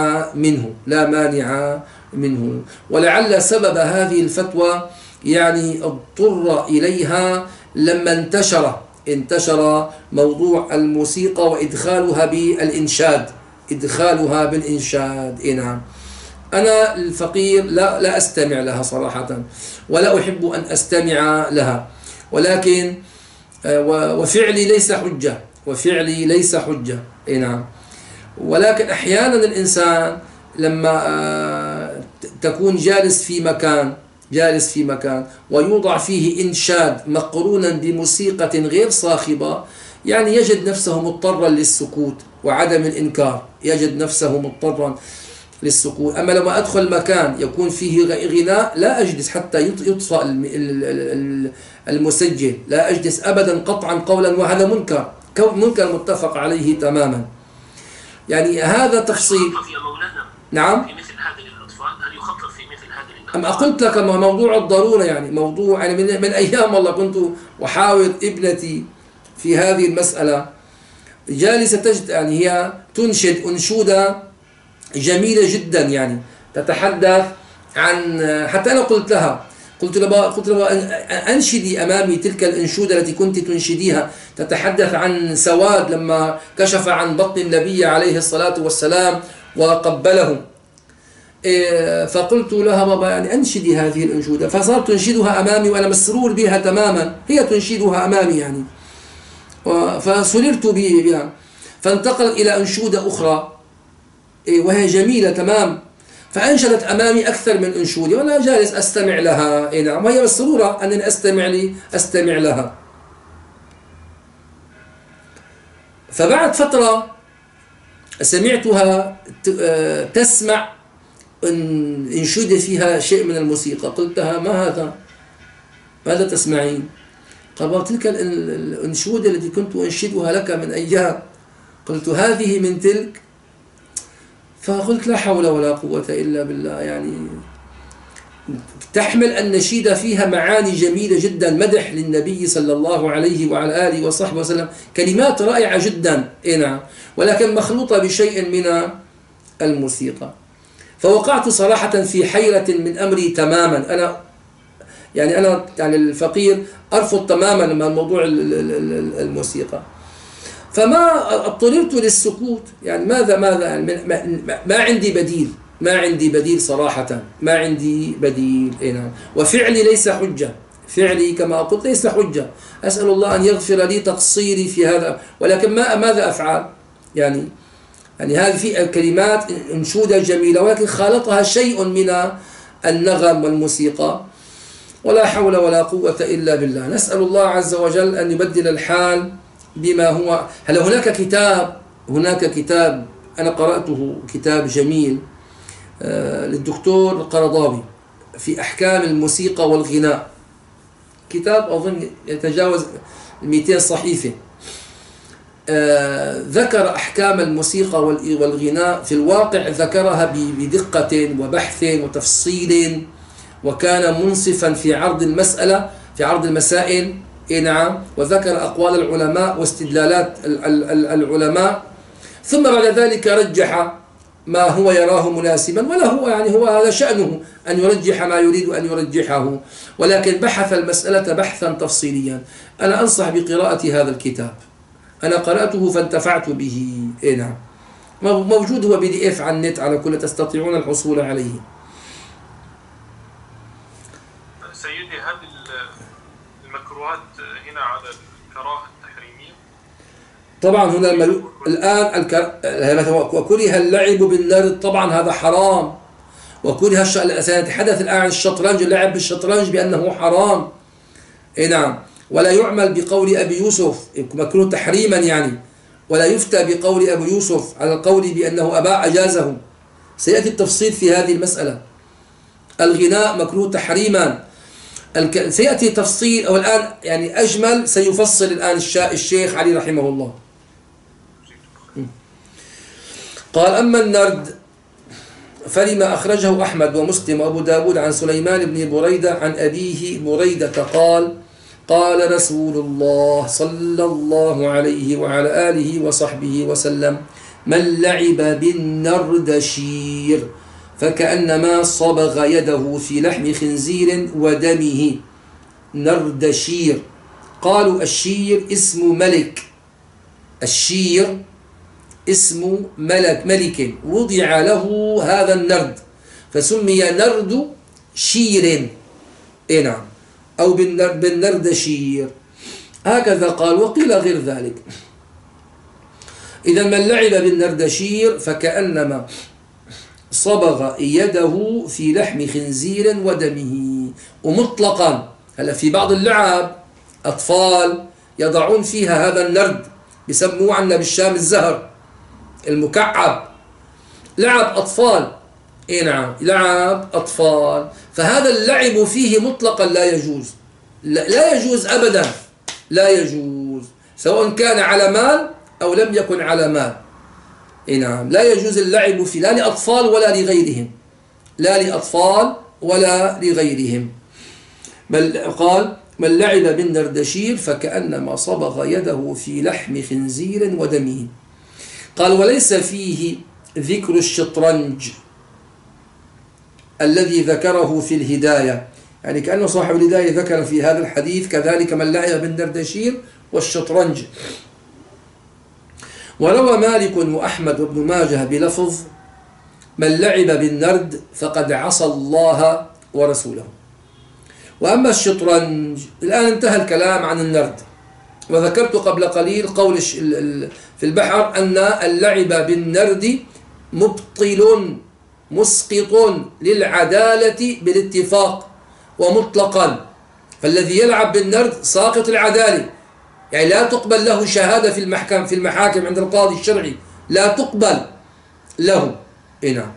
مانع منه. ولعل سبب هذه الفتوى يعني اضطر إليها لما انتشر موضوع الموسيقى وإدخالها بالإنشاد. نعم. أنا الفقير لا أستمع لها صراحة، ولا أحب أن أستمع لها، ولكن وفعلي ليس حجة. نعم. ولكن أحيانا الإنسان لما تكون جالس في مكان ويوضع فيه إنشاد مقرونا بموسيقى غير صاخبة، يعني يجد نفسه مضطرا للسكوت وعدم الإنكار، يجد نفسه مضطرا للسكوت. أما لما أدخل مكان يكون فيه غناء لا أجلس حتى يطفأ المسجل، لا أجلس أبدا قطعا قولا، وهذا منكر متفق عليه تماما. يعني هذا تفصيل. نعم. في مثل هذه الأطفال هل يخطط في مثل هذه الأطفال؟ أما قلت لك موضوع الضرورة، يعني موضوع يعني من أيام والله كنت أحاور ابنتي في هذه المسألة، جالسة تجد يعني هي تنشد أنشودة جميلة جدا، يعني تتحدث عن، حتى أنا قلت لها أنشدي أمامي تلك الأنشودة التي كنت تنشديها، تتحدث عن سواد لما كشف عن بطن النبي عليه الصلاة والسلام وقبله. فقلت لها بابا يعني أنشدي هذه الأنشودة، فصارت تنشدها أمامي وأنا مسرور بها تماما، هي تنشدها أمامي يعني، فسررت بها. فانتقل إلى أنشودة أخرى وهي جميلة تمام، فأنشدت أمامي أكثر من أنشودة وأنا جالس أستمع لها. نعم، وهي مسرورة أنني أستمع لها. فبعد فترة سمعتها تسمع انشد فيها شيء من الموسيقى. قلت لها ما هذا؟ ماذا تسمعين؟ قال تلك الأنشودة التي كنت أنشدها لك من أيام. قلت هذه من تلك؟ فقلت لا حول ولا قوة إلا بالله، يعني تحمل النشيدة فيها معاني جميلة جدا، مدح للنبي صلى الله عليه وعلى آله وصحبه وسلم، كلمات رائعة جدا، نعم، ولكن مخلوطة بشيء من الموسيقى. فوقعت صراحة في حيرة من أمري تماما. أنا يعني الفقير أرفض تماما من موضوع الموسيقى. فما اضطررت للسكوت، يعني ماذا يعني ما عندي بديل صراحة، ما عندي بديل. نعم. وفعلي ليس حجة، فعلي كما قلت ليس حجة. أسأل الله أن يغفر لي تقصيري في هذا، ولكن ماذا أفعل؟ يعني هذه في كلمات أنشودة جميلة ولكن خالطها شيء من النغم والموسيقى، ولا حول ولا قوة إلا بالله. نسأل الله عز وجل أن يبدل الحال بما هو. هل هناك كتاب أنا قرأته، كتاب جميل للدكتور القرضاوي في أحكام الموسيقى والغناء، كتاب أظن يتجاوز 200 صحيفة. ذكر أحكام الموسيقى والغناء، في الواقع ذكرها بدقة وبحث وتفصيل، وكان منصفا في عرض المسائل. نعم، وذكر أقوال العلماء واستدلالات العلماء، ثم بعد ذلك رجح ما هو يراه مناسبا، ولا هو يعني هو هذا شأنه أن يرجح ما يريد أن يرجحه، ولكن بحث المسألة بحثا تفصيليا. أنا أنصح بقراءة هذا الكتاب، أنا قرأته فانتفعت به. نعم، موجود هو PDF على النت على كل، تستطيعون الحصول عليه. سيدي، هل المكروهات هنا على الكراهة التحريمية؟ طبعا هنا الآن وكره اللعب بالنرد، طبعا هذا حرام. وكره سنتحدث الآن عن الشطرنج، اللعب بالشطرنج بأنه حرام. نعم، ولا يعمل بقول أبي يوسف، مكروه تحريما يعني، ولا يفتى بقول أبي يوسف على القول بأنه أجازه. سيأتي التفصيل في هذه المسألة. الغناء مكروه تحريما، سيأتي تفصيل، أو الآن يعني أجمل سيفصل الآن الشيخ علي رحمه الله. قال أما النرد فلما أخرجه أحمد ومسلم وأبو داود عن سليمان بن بريدة عن أبيه بريدة قال قال رسول الله صلى الله عليه وعلى آله وصحبه وسلم: من لعب بالنردشير فكأنما صبغ يده في لحم خنزير ودمه. نردشير، قالوا الشير اسم ملك، الشير اسم ملك وضع له هذا النرد فسمي نرد شير. نعم، أو بالنردشير، هكذا قال، وقيل غير ذلك. إذا من لعب بالنردشير فكأنما صبغ يده في لحم خنزير ودمه. ومطلقا، هلا في بعض اللعب أطفال يضعون فيها هذا النرد، بيسموه عنا بالشام الزهر المكعب، لعب أطفال إيه نعم، لعب أطفال، فهذا اللعب فيه مطلقا لا يجوز، لا يجوز أبدا، لا يجوز، سواء كان على مال أو لم يكن على مال. إيه نعم، لا يجوز اللعب فيه لا لأطفال ولا لغيرهم، لا لأطفال ولا لغيرهم. بل قال: من لعب بالنردشير فكأنما صبغ يده في لحم خنزير ودمه. قال: وليس فيه ذكر الشطرنج الذي ذكره في الهداية، يعني كأنه صاحب الهداية ذكر في هذا الحديث كذلك من لعب بالنردشير والشطرنج. وروى مالك وأحمد وابن ماجه بلفظ: من لعب بالنرد فقد عصى الله ورسوله. وأما الشطرنج، الآن انتهى الكلام عن النرد، وذكرت قبل قليل قول في البحر أن اللعب بالنرد مبطل مسقط للعدالة بالاتفاق ومطلقا، فالذي يلعب بالنرد ساقط العدالة، يعني لا تقبل له شهادة في المحاكم عند القاضي الشرعي، لا تقبل له. نعم،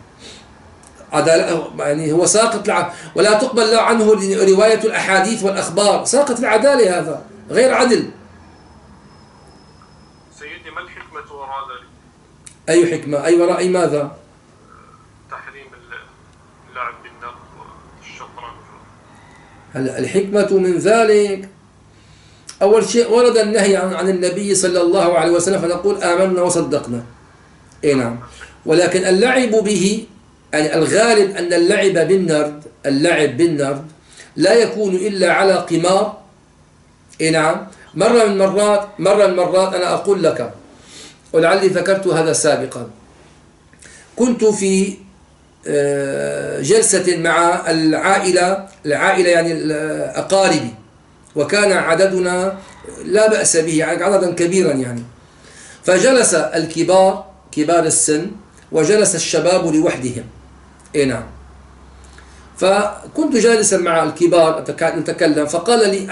يعني هو ساقط ولا تقبل له عنه رواية الأحاديث والأخبار، ساقط العدالة، هذا غير عدل. سيدي، ما الحكمة وراء ذلك؟ أي حكمة؟ أي وراء ماذا؟ تحريم اللعب بالنرد والشطرنج. هلا الحكمة من ذلك، أول شيء ورد النهي عن النبي صلى الله عليه وسلم، فنقول آمنا وصدقنا. إيه نعم، ولكن اللعب به، يعني الغالب أن اللعب بالنرد لا يكون إلا على قمار. إيه نعم، مرة من المرات أنا أقول لك، ولعلي ذكرت هذا سابقا، كنت في جلسة مع العائلة يعني أقاربي، وكان عددنا لا بأس به، يعني عددا كبيرا يعني، فجلس الكبار كبار السن وجلس الشباب لوحدهم. إيه نعم، فكنت جالسا مع الكبار نتكلم، فقال لي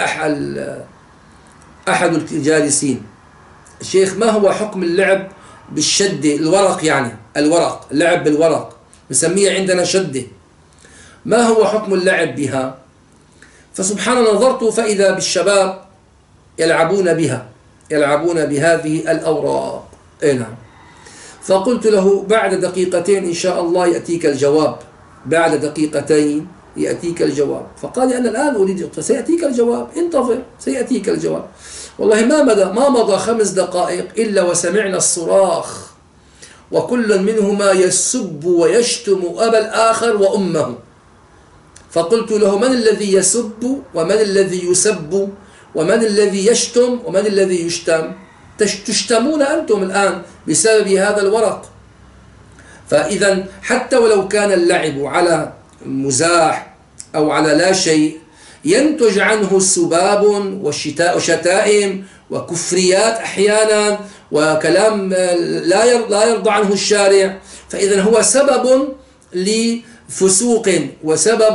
أحد الجالسين: شيخ، ما هو حكم اللعب بالشدة، الورق، يعني الورق، اللعب بالورق نسميه عندنا شدة، ما هو حكم اللعب بها؟ فسبحان الله نظرت فإذا بالشباب يلعبون بهذه الأوراق. إيه نعم، فقلت له: بعد دقيقتين إن شاء الله يأتيك الجواب، بعد دقيقتين يأتيك الجواب. فقال لي: أنا الآن أريد، سيأتيك الجواب، انتظر، سيأتيك الجواب. والله ما مضى 5 دقائق إلا وسمعنا الصراخ، وكل منهما يسب ويشتم أبا الآخر وأمه. فقلت له: من الذي يسب ومن الذي يسب ومن الذي يشتم ومن الذي يشتم؟ تشتمون أنتم الآن بسبب هذا الورق. فإذا حتى ولو كان اللعب على مزاح أو على لا شيء، ينتج عنه سباب وشتائم وكفريات أحيانا وكلام لا يرضى عنه الشارع، فإذا هو سبب لفسوق وسبب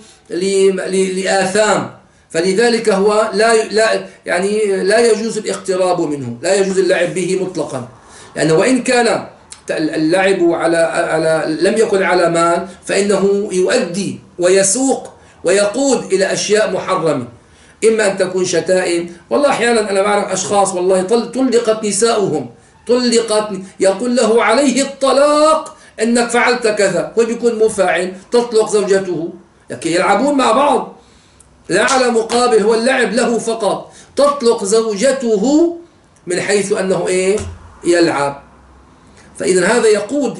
لآثام، فلذلك هو لا يجوز الاقتراب منه، لا يجوز اللعب به مطلقا، لأنه وإن كان اللعب لم يكن على مال، فإنه يؤدي ويسوق ويقود إلى أشياء محرمة، إما أن تكون شتائم. والله أحيانا أنا بعرف أشخاص والله طلقت نساؤهم، يقول له عليه الطلاق إنك فعلت كذا، وبيكون مفاعل، تطلق زوجته، لكن يلعبون مع بعض لا على مقابل، هو اللعب له فقط، تطلق زوجته من حيث أنه يلعب. فإذا هذا يقود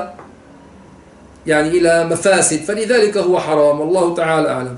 إلى مفاسد، فلذلك هو حرام، والله تعالى أعلم.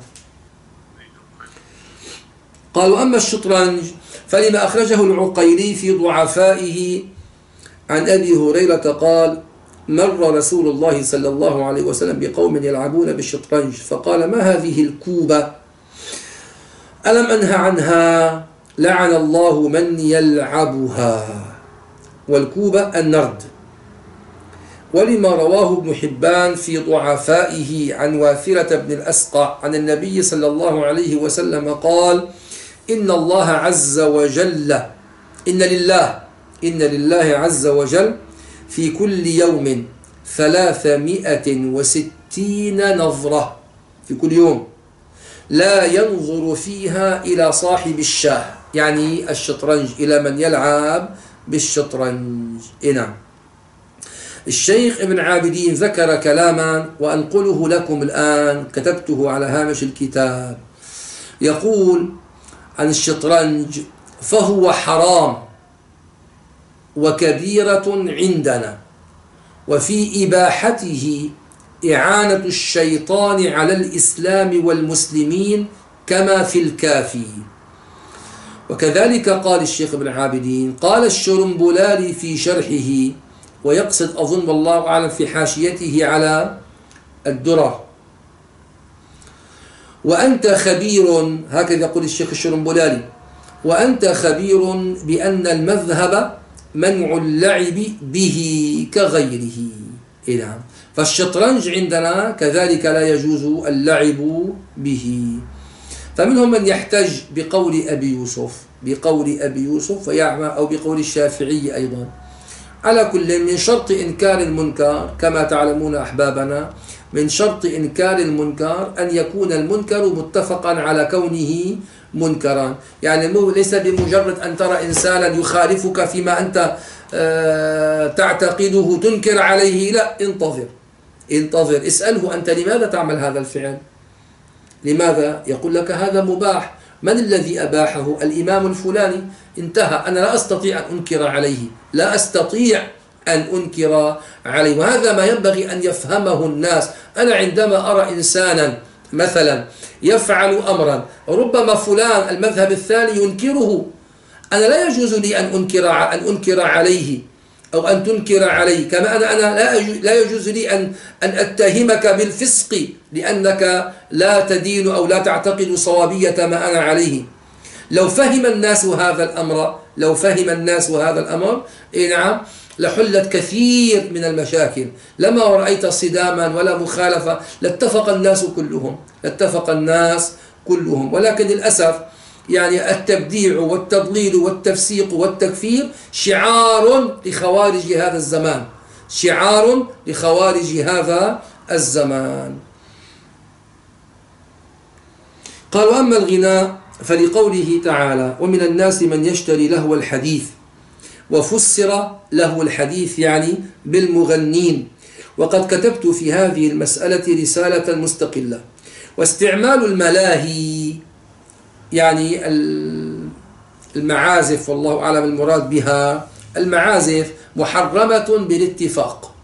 قالوا: أما الشطرنج فلما أخرجه العقيلي في ضعفائه عن أبي هريرة قال: مر رسول الله صلى الله عليه وسلم بقوم يلعبون بالشطرنج، فقال: ما هذه الكوبة؟ ألم أنه عنها؟ لعن الله من يلعبها. والكوبة النرد. ولما رواه ابن حبان في ضعفائه عن واثرة بن الأسقع عن النبي صلى الله عليه وسلم قال: إن الله عز وجل، إن لله عز وجل في كل يوم 360 نظرة في كل يوم، لا ينظر فيها إلى صاحب الشاه، يعني الشطرنج، إلى من يلعب بالشطرنج. نعم. الشيخ ابن عابدين ذكر كلاما وأنقله لكم الآن، كتبته على هامش الكتاب. يقول عن الشطرنج: فهو حرام وكبيرة عندنا، وفي إباحته إعانة الشيطان على الإسلام والمسلمين كما في الكافي. وكذلك قال الشيخ ابن عابدين، قال الشرنبلالي في شرحه، ويقصد أظن والله أعلم في حاشيته على الدرر: وأنت خبير، هكذا يقول الشيخ الشرنبلالي، وأنت خبير بأن المذهب منع اللعب به كغيره. نعم. فالشطرنج عندنا كذلك لا يجوز اللعب به. فمنهم من يحتج بقول أبي يوسف ويعمى، أو بقول الشافعي أيضا. على كل، من شرط إنكار المنكر كما تعلمون أحبابنا، من شرط إنكار المنكر أن يكون المنكر متفقا على كونه منكرا. يعني ليس بمجرد أن ترى إنسانا يخالفك فيما أنت تعتقده تنكر عليه، لا، انتظر، اسأله أنت لماذا تعمل هذا الفعل؟ لماذا؟ يقول لك هذا مباح. من الذي أباحه؟ الإمام الفلاني. انتهى. أنا لا أستطيع أن أنكر عليه، وهذا ما ينبغي أن يفهمه الناس. أنا عندما أرى إنسانا مثلا يفعل أمرا ربما فلان المذهب الثاني ينكره، أنا لا يجوز لي أن أنكر عليه أو أن تنكر عليه، كما أنا لا يجوز لي أن أتهمك بالفسق لأنك لا تدين أو لا تعتقد صوابية ما أنا عليه. لو فهم الناس هذا الأمر نعم لحلت كثير من المشاكل، لما رأيت صداما ولا مخالفة، لاتفق الناس كلهم. ولكن للأسف يعني التبديع والتضليل والتفسيق والتكفير شعار لخوارج هذا الزمان. قالوا: أما الغناء فلقوله تعالى: ومن الناس من يشتري لهو الحديث، وفسر لهو الحديث يعني بالمغنين. وقد كتبت في هذه المسألة رسالة مستقلة. واستعمال الملاهي يعني المعازف، والله أعلم المراد بها المعازف، محرمة بالاتفاق.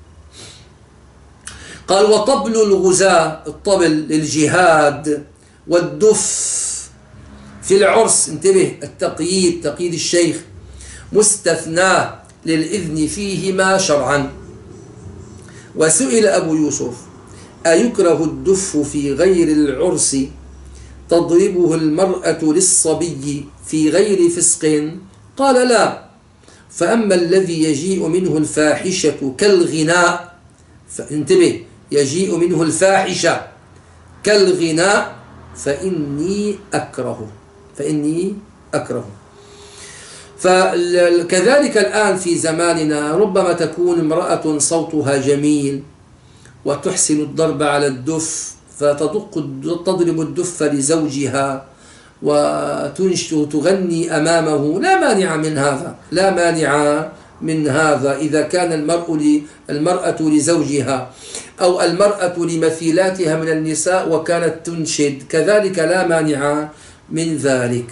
قال: وطبل الغزاة، الطبل للجهاد، والدف في العرس، انتبه، تقييد الشيخ، مستثنى للإذن فيهما شرعا. وسئل أبو يوسف: أيكره الدف في غير العرس تضربه المرأة للصبي في غير فسق؟ قال: لا. فأما الذي يجيء منه الفاحشة كالغناء، فانتبه، يجيء منه الفاحشة كالغناء فإني أكره. فكذلك الآن في زماننا ربما تكون امرأة صوتها جميل وتحسن الضرب على الدف، فتضرب الدف لزوجها وتغني أمامه، لا مانع من هذا إذا كان المرأة لزوجها، أو المرأة لمثيلاتها من النساء وكانت تنشد، كذلك لا مانع من ذلك.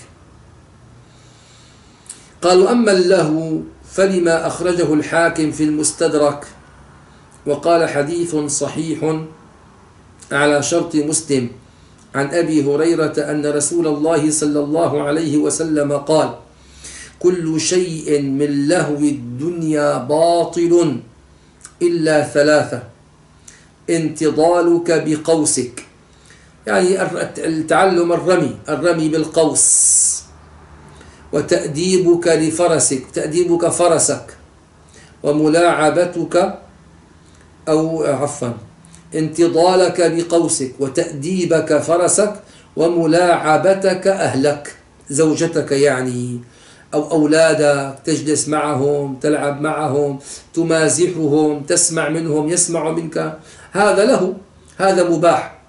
قالوا: أما اللهو فلما أخرجه الحاكم في المستدرك، وقال: حديث صحيح على شرط مسلم عن أبي هريرة أن رسول الله صلى الله عليه وسلم قال: كل شيء من لهو الدنيا باطل إلا ثلاثة: انتضالك بقوسك، يعني التعلم الرمي بالقوس، وتأديبك فرسك، وملاعبتك انتضالك بقوسك وتأديبك فرسك وملاعبتك أهلك، زوجتك يعني، أو أولادك تجلس معهم، تلعب معهم، تمازحهم، تسمع منهم، يسمع منك، هذا له، هذا مباح.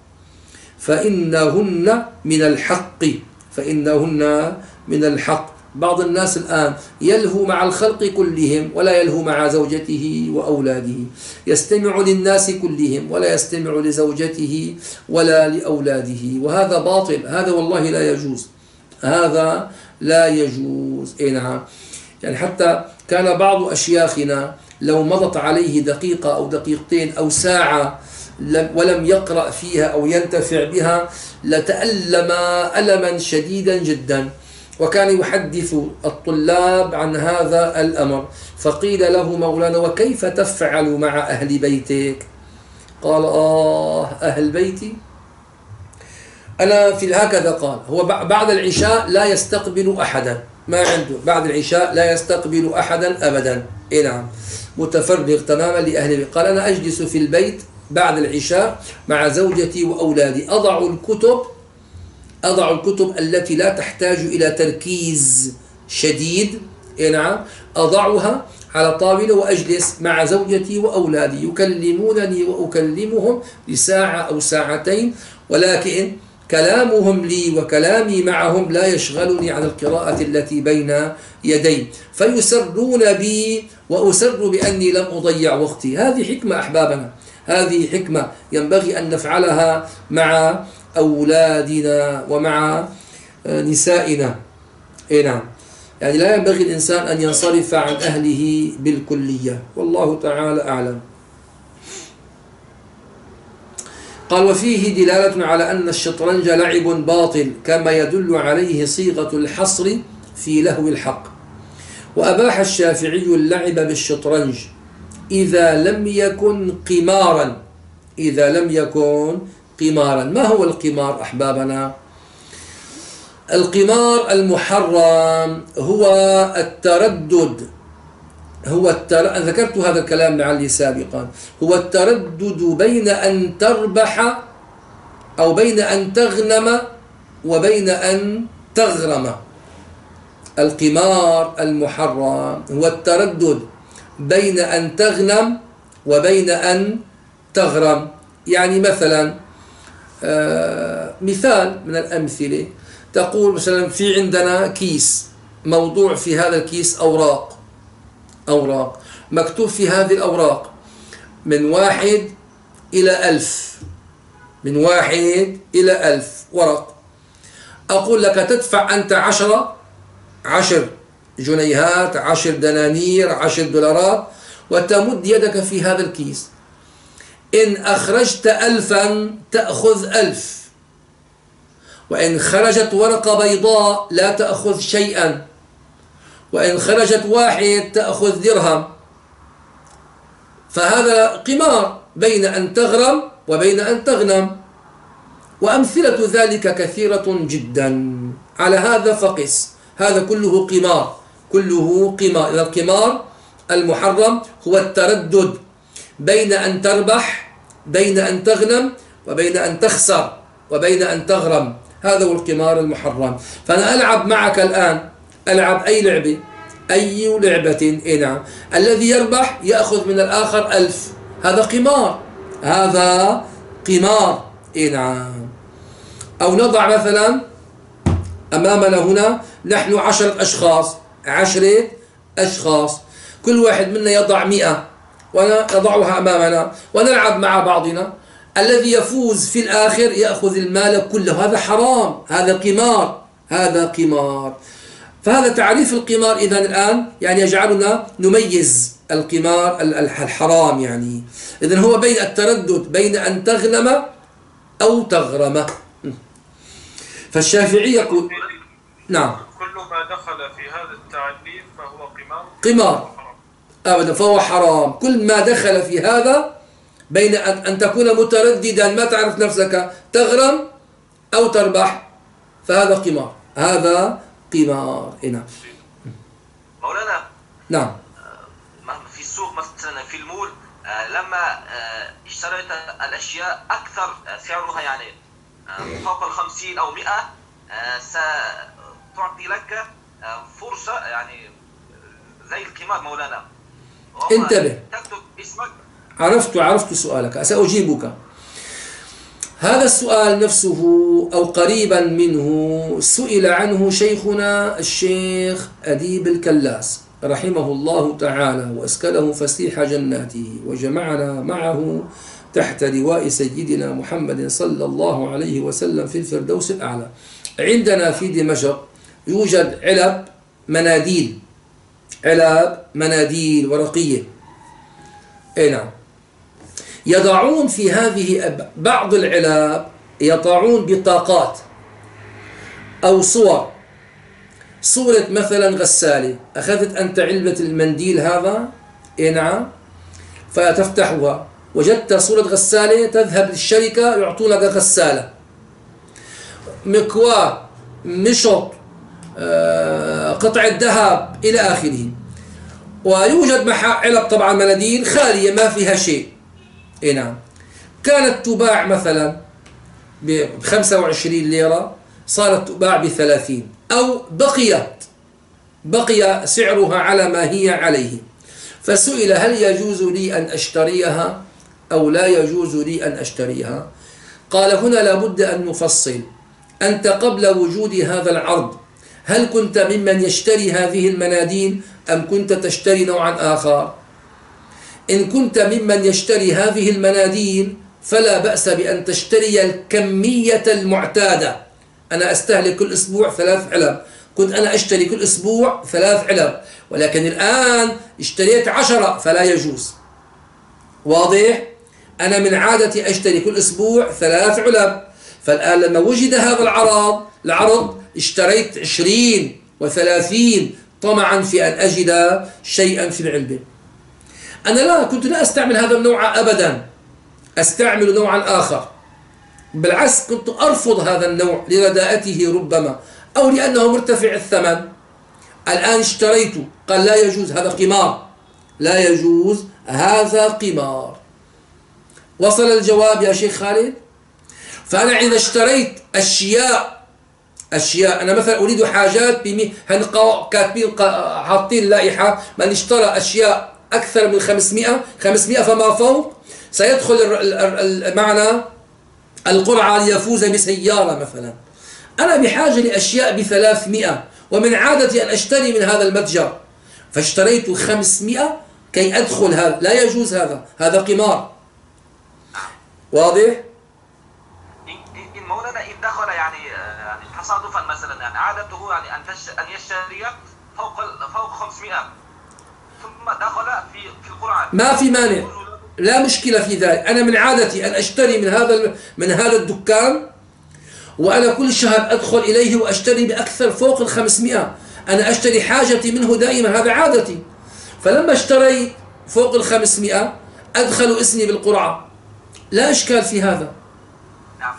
فإنهن من الحق، فإنهن من الحق. بعض الناس الآن يلهو مع الخلق كلهم ولا يلهو مع زوجته وأولاده، يستمع للناس كلهم ولا يستمع لزوجته ولا لأولاده، وهذا باطل، هذا والله لا يجوز، هذا لا يجوز. نعم، يعني حتى كان بعض أشياخنا لو مضت عليه دقيقة أو دقيقتين أو ساعة ولم يقرأ فيها أو ينتفع بها لتألم ألما شديدا جدا، وكان يحدث الطلاب عن هذا الأمر. فقيل له: مولانا وكيف تفعل مع أهل بيتك؟ قال: أهل بيتي أنا في هكذا قال، هو بعد العشاء لا يستقبل أحدا، ما عنده بعد العشاء لا يستقبل أحدا أبدا. نعم، متفرغ تماما لأهل بيت. قال: أنا أجلس في البيت بعد العشاء مع زوجتي وأولادي، أضع الكتب التي لا تحتاج إلى تركيز شديد، نعم، أضعها على طاولة وأجلس مع زوجتي وأولادي يكلمونني وأكلمهم لساعة أو ساعتين، ولكن كلامهم لي وكلامي معهم لا يشغلني عن القراءة التي بين يدي، فيسرون بي وأسر بأني لم أضيع وقتي. هذه حكمة أحبابنا، هذه حكمة ينبغي أن نفعلها مع أولادنا ومع نسائنا. نعم، يعني لا ينبغي الإنسان أن ينصرف عن أهله بالكلية، والله تعالى أعلم. قال: وفيه دلالة على أن الشطرنج لعب باطل، كما يدل عليه صيغة الحصر في لهو الحق. وأباح الشافعي اللعب بالشطرنج إذا لم يكن قمارا، إذا لم يكن قمارا. ما هو القمار أحبابنا؟ القمار المحرم هو التردد، ذكرت هذا الكلام لعلي سابقا، هو التردد بين أن تربح أو بين أن تغنم وبين أن تغرم. القمار المحرم هو التردد بين أن تغنم وبين أن تغرم. يعني مثلا مثال من الأمثلة، تقول مثلا في عندنا كيس، موضوع في هذا الكيس أوراق مكتوب في هذه الأوراق من 1 إلى 1000، من 1 إلى 1000 ورق. أقول لك تدفع أنت 10 جنيهات، 10 دنانير، 10 دولارات، وتمد يدك في هذا الكيس. إن أخرجت 1000 تأخذ 1000، وإن خرجت ورقة بيضاء لا تأخذ شيئا، وإن خرجت 1 تأخذ درهم. فهذا قمار بين أن تغرم وبين أن تغنم، وأمثلة ذلك كثيرة جدا. على هذا فقس، هذا كله قمار، كله قمار. إذا القمار المحرم هو التردد بين أن تربح، بين أن تغنم، وبين أن تخسر، وبين أن تغرم. هذا هو القمار المحرم. فأنا ألعب معك الآن، ألعب أي لعبة، أي لعبة، نعم، الذي يربح يأخذ من الآخر 1000، هذا قمار، هذا قمار. نعم. أو نضع مثلا أمامنا هنا نحن 10 أشخاص، 10 أشخاص، كل واحد منا يضع 100 ونضعها أمامنا ونلعب مع بعضنا، الذي يفوز في الآخر يأخذ المال كله. هذا حرام، هذا قمار، هذا قمار. فهذا تعريف القمار إذن الآن يعني يجعلنا نميز القمار الحرام. يعني إذن هو بين التردد بين أن تغنم أو تغرم. فالشافعي يقول نعم، كل ما دخل في هذا التعريف فهو قمار أبدا، فهو حرام. كل ما دخل في هذا بين أن تكون مترددا ما تعرف نفسك، تغرم أو تربح، فهذا قمار، هذا قمار. نعم مولانا. نعم. في السوق مثلا في المول لما اشتريت الأشياء أكثر سعرها يعني فوق 50 أو 100 ستعطي لك فرصة يعني زي القمار مولانا. انتبه، تكتب اسمك. عرفت سؤالك، سأجيبك. هذا السؤال نفسه أو قريبا منه سئل عنه شيخنا الشيخ أديب الكلاس رحمه الله تعالى وأسكنه فسيح جناته وجمعنا معه تحت لواء سيدنا محمد صلى الله عليه وسلم في الفردوس الأعلى. عندنا في دمشق يوجد علب مناديل ورقية. نعم، يضعون في هذه بعض العلب يضعون بطاقات أو صورة مثلا غسالة. أخذت أنت علبة المنديل هذا، نعم، فتفتحها وجدت صورة غسالة، تذهب للشركة يعطونك غسالة. مكواة، مشط، قطعة ذهب إلى آخره. ويوجد علب طبعا مناديل خالية ما فيها شيء. نعم، كانت تباع مثلا ب25 ليرة، صارت تباع ب30، أو بقي سعرها على ما هي عليه. فسئل هل يجوز لي أن أشتريها أو لا يجوز لي أن أشتريها؟ قال هنا لابد أن نفصل. أنت قبل وجود هذا العرض هل كنت ممن يشتري هذه المناديل أم كنت تشتري نوعا آخر؟ إن كنت ممن يشتري هذه المناديل فلا بأس بأن تشتري الكمية المعتادة. أنا أستهلك كل أسبوع 3 علب، كنت أنا أشتري كل أسبوع 3 علب، ولكن الآن اشتريت 10 فلا يجوز. واضح؟ أنا من عادتي أشتري كل أسبوع 3 علب، فالآن لما وجد هذا العرض اشتريت 20 و30 طمعا في أن أجد شيئا في العلبة. أنا كنت لا أستعمل هذا النوع أبدا، أستعمل نوعا آخر. بالعكس كنت أرفض هذا النوع لرداءته ربما، أو لأنه مرتفع الثمن. الآن اشتريته، قال لا يجوز، هذا قمار، لا يجوز، هذا قمار. وصل الجواب يا شيخ خالد؟ فأنا إذا اشتريت أشياء أنا مثلا أريد حاجات كاتبين حاطين لائحة من اشترى أشياء أكثر من 500 فما فوق سيدخل معنا القرعة ليفوز بسيارة مثلا. أنا بحاجة لأشياء ب300 ومن عادتي أن أشتري من هذا المتجر، فاشتريت 500 كي أدخل هذا، لا يجوز، هذا قمار. واضح؟ إن مولانا إن دخل يعني تصادفا مثلا، يعني عادته يعني أن يشتري فوق 500 ثم دخل في القرعة، ما في مانع، لا مشكلة في ذلك. أنا من عادتي أن أشتري من هذا الدكان، وأنا كل شهر أدخل إليه وأشتري بأكثر فوق 500. أنا أشتري حاجتي منه دائما، هذا عادتي. فلما اشتريت فوق 500 أدخل اسمي بالقرعة، لا إشكال في هذا. نعم،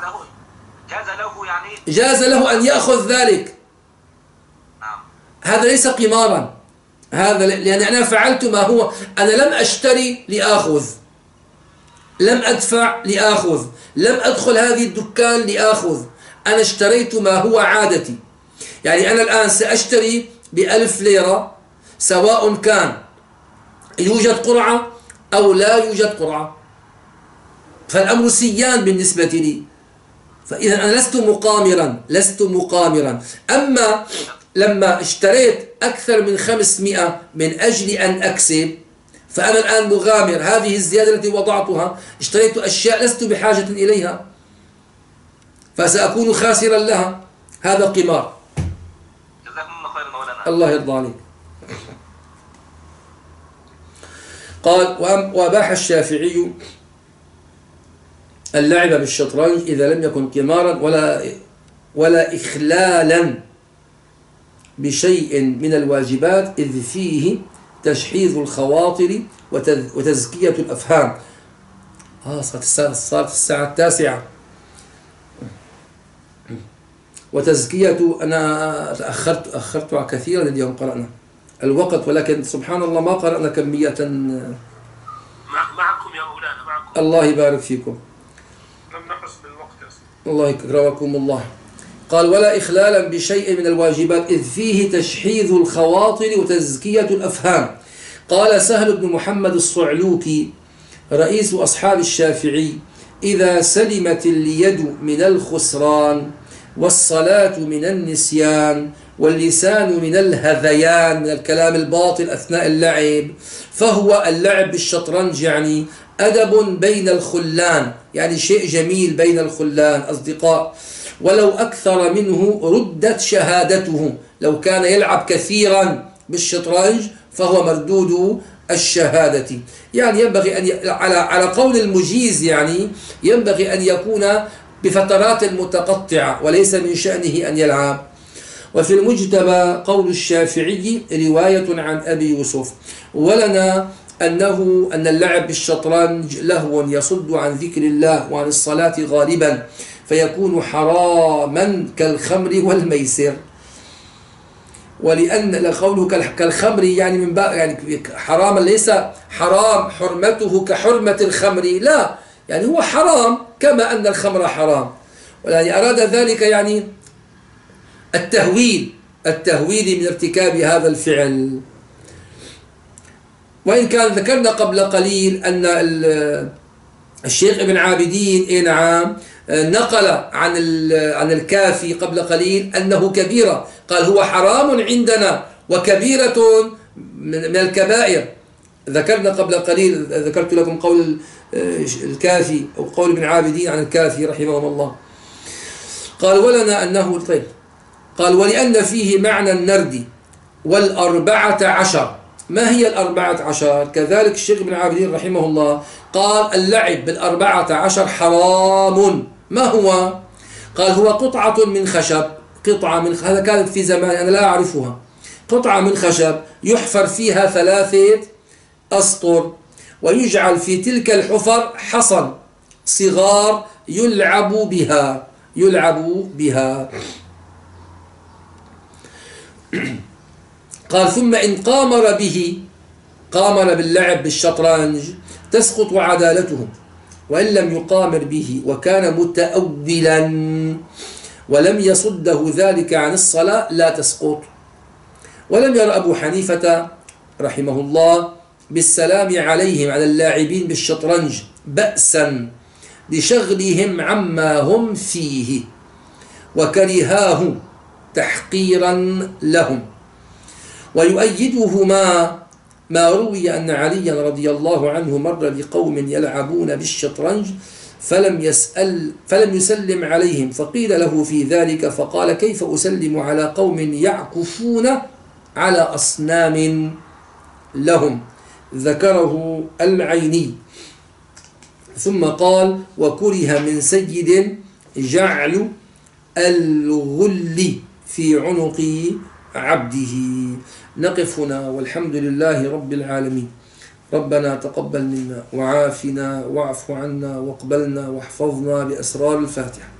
جاز له أن يأخذ ذلك. نعم، هذا ليس قمارا، هذا لأن أنا فعلت ما هو، أنا لم أشتري لآخذ، لم أدفع لآخذ، لم أدخل هذه الدكان لآخذ، أنا اشتريت ما هو عادتي. يعني أنا الآن سأشتري ب1000 ليرة، سواء كان يوجد قرعة أو لا يوجد قرعة، فالأمر سيان بالنسبة لي. فإذا أنا لست مقامرا. أما لما اشتريت أكثر من 500 من أجل أن أكسب، فأنا الآن مغامر. هذه الزيادة التي وضعتها، اشتريت أشياء لست بحاجة إليها، فسأكون خاسرا لها، هذا قمار. جزاكم الله خيرا مولانا. الله يرضى عليك. قال وأباح الشافعي اللعب بالشطرنج إذا لم يكن قمارا ولا إخلالا بشيء من الواجبات، إذ فيه تشحيذ الخواطر وتزكية الأفهام. صارت الساعة 9 وتزكية. أنا أخرت كثيرا اليوم، قرأنا الوقت، ولكن سبحان الله ما قرأنا كمية. معكم يا مولانا، معكم. الله يبارك فيكم. لم نحس بالوقت يا سيدي. الله يكرمكم الله. قال ولا إخلالا بشيء من الواجبات إذ فيه تشحيذ الخواطر وتزكية الأفهام. قال سهل بن محمد الصعلوكي رئيس أصحاب الشافعي إذا سلمت اليد من الخسران والصلاة من النسيان واللسان من الهذيان من الكلام الباطل أثناء اللعب، فهو اللعب بالشطرنج يعني أدب بين الخلان، يعني شيء جميل بين الخلان أصدقاء، ولو أكثر منه ردت شهادته. لو كان يلعب كثيرا بالشطرنج فهو مردود الشهادة. يعني ينبغي أن على قول المجيز يعني ينبغي أن يكون بفترات متقطعة وليس من شأنه أن يلعب. وفي المجتبى قول الشافعي رواية عن أبي يوسف ولنا أن اللعب بالشطرنج لهو يصد عن ذكر الله وعن الصلاة غالبا فيكون حراما كالخمر والميسر. ولأن قوله كالخمر يعني من باب يعني حراما ليس حرام حرمته كحرمة الخمر، لا، يعني هو حرام كما أن الخمر حرام، يعني أراد ذلك يعني التهويل من ارتكاب هذا الفعل. وإن كان ذكرنا قبل قليل أن الشيخ ابن عابدين نعم نقل عن الكافي قبل قليل أنه كبيرة، قال هو حرام عندنا وكبيرة من الكبائر. ذكرنا قبل قليل، ذكرت لكم قول الكافي أو قول ابن عابدين عن الكافي رحمه الله. قال ولنا أنه طيب، قال ولأن فيه معنى النرد وال14. ما هي ال14؟ كذلك الشيخ ابن عابدين رحمه الله قال اللعب بال14 حرام. ما هو؟ قال هو قطعة من خشب، هذا كانت في زمان أنا لا أعرفها، قطعة من خشب يحفر فيها 3 أسطر ويجعل في تلك الحفر حصن صغار يلعب بها. قال ثم إن قامر باللعب بالشطرنج تسقط عدالته، وإن لم يقامر به وكان متأولا ولم يصده ذلك عن الصلاة لا تسقط. ولم ير أبو حنيفة رحمه الله بالسلام عليهم على اللاعبين بالشطرنج بأسا لشغلهم عما هم فيه، وكرهاه تحقيرا لهم. ويؤيده ما روي أن عليا رضي الله عنه مر بقوم يلعبون بالشطرنج فلم يسلم عليهم، فقيل له في ذلك فقال كيف أسلم على قوم يعكفون على أصنام لهم. ذكره العيني. ثم قال وكره من سيد جعل الغل في عنق عبده. نقف هنا والحمد لله رب العالمين. ربنا تقبل منا وعافنا واعف عنا واقبلنا واحفظنا بأسرار الفاتحة.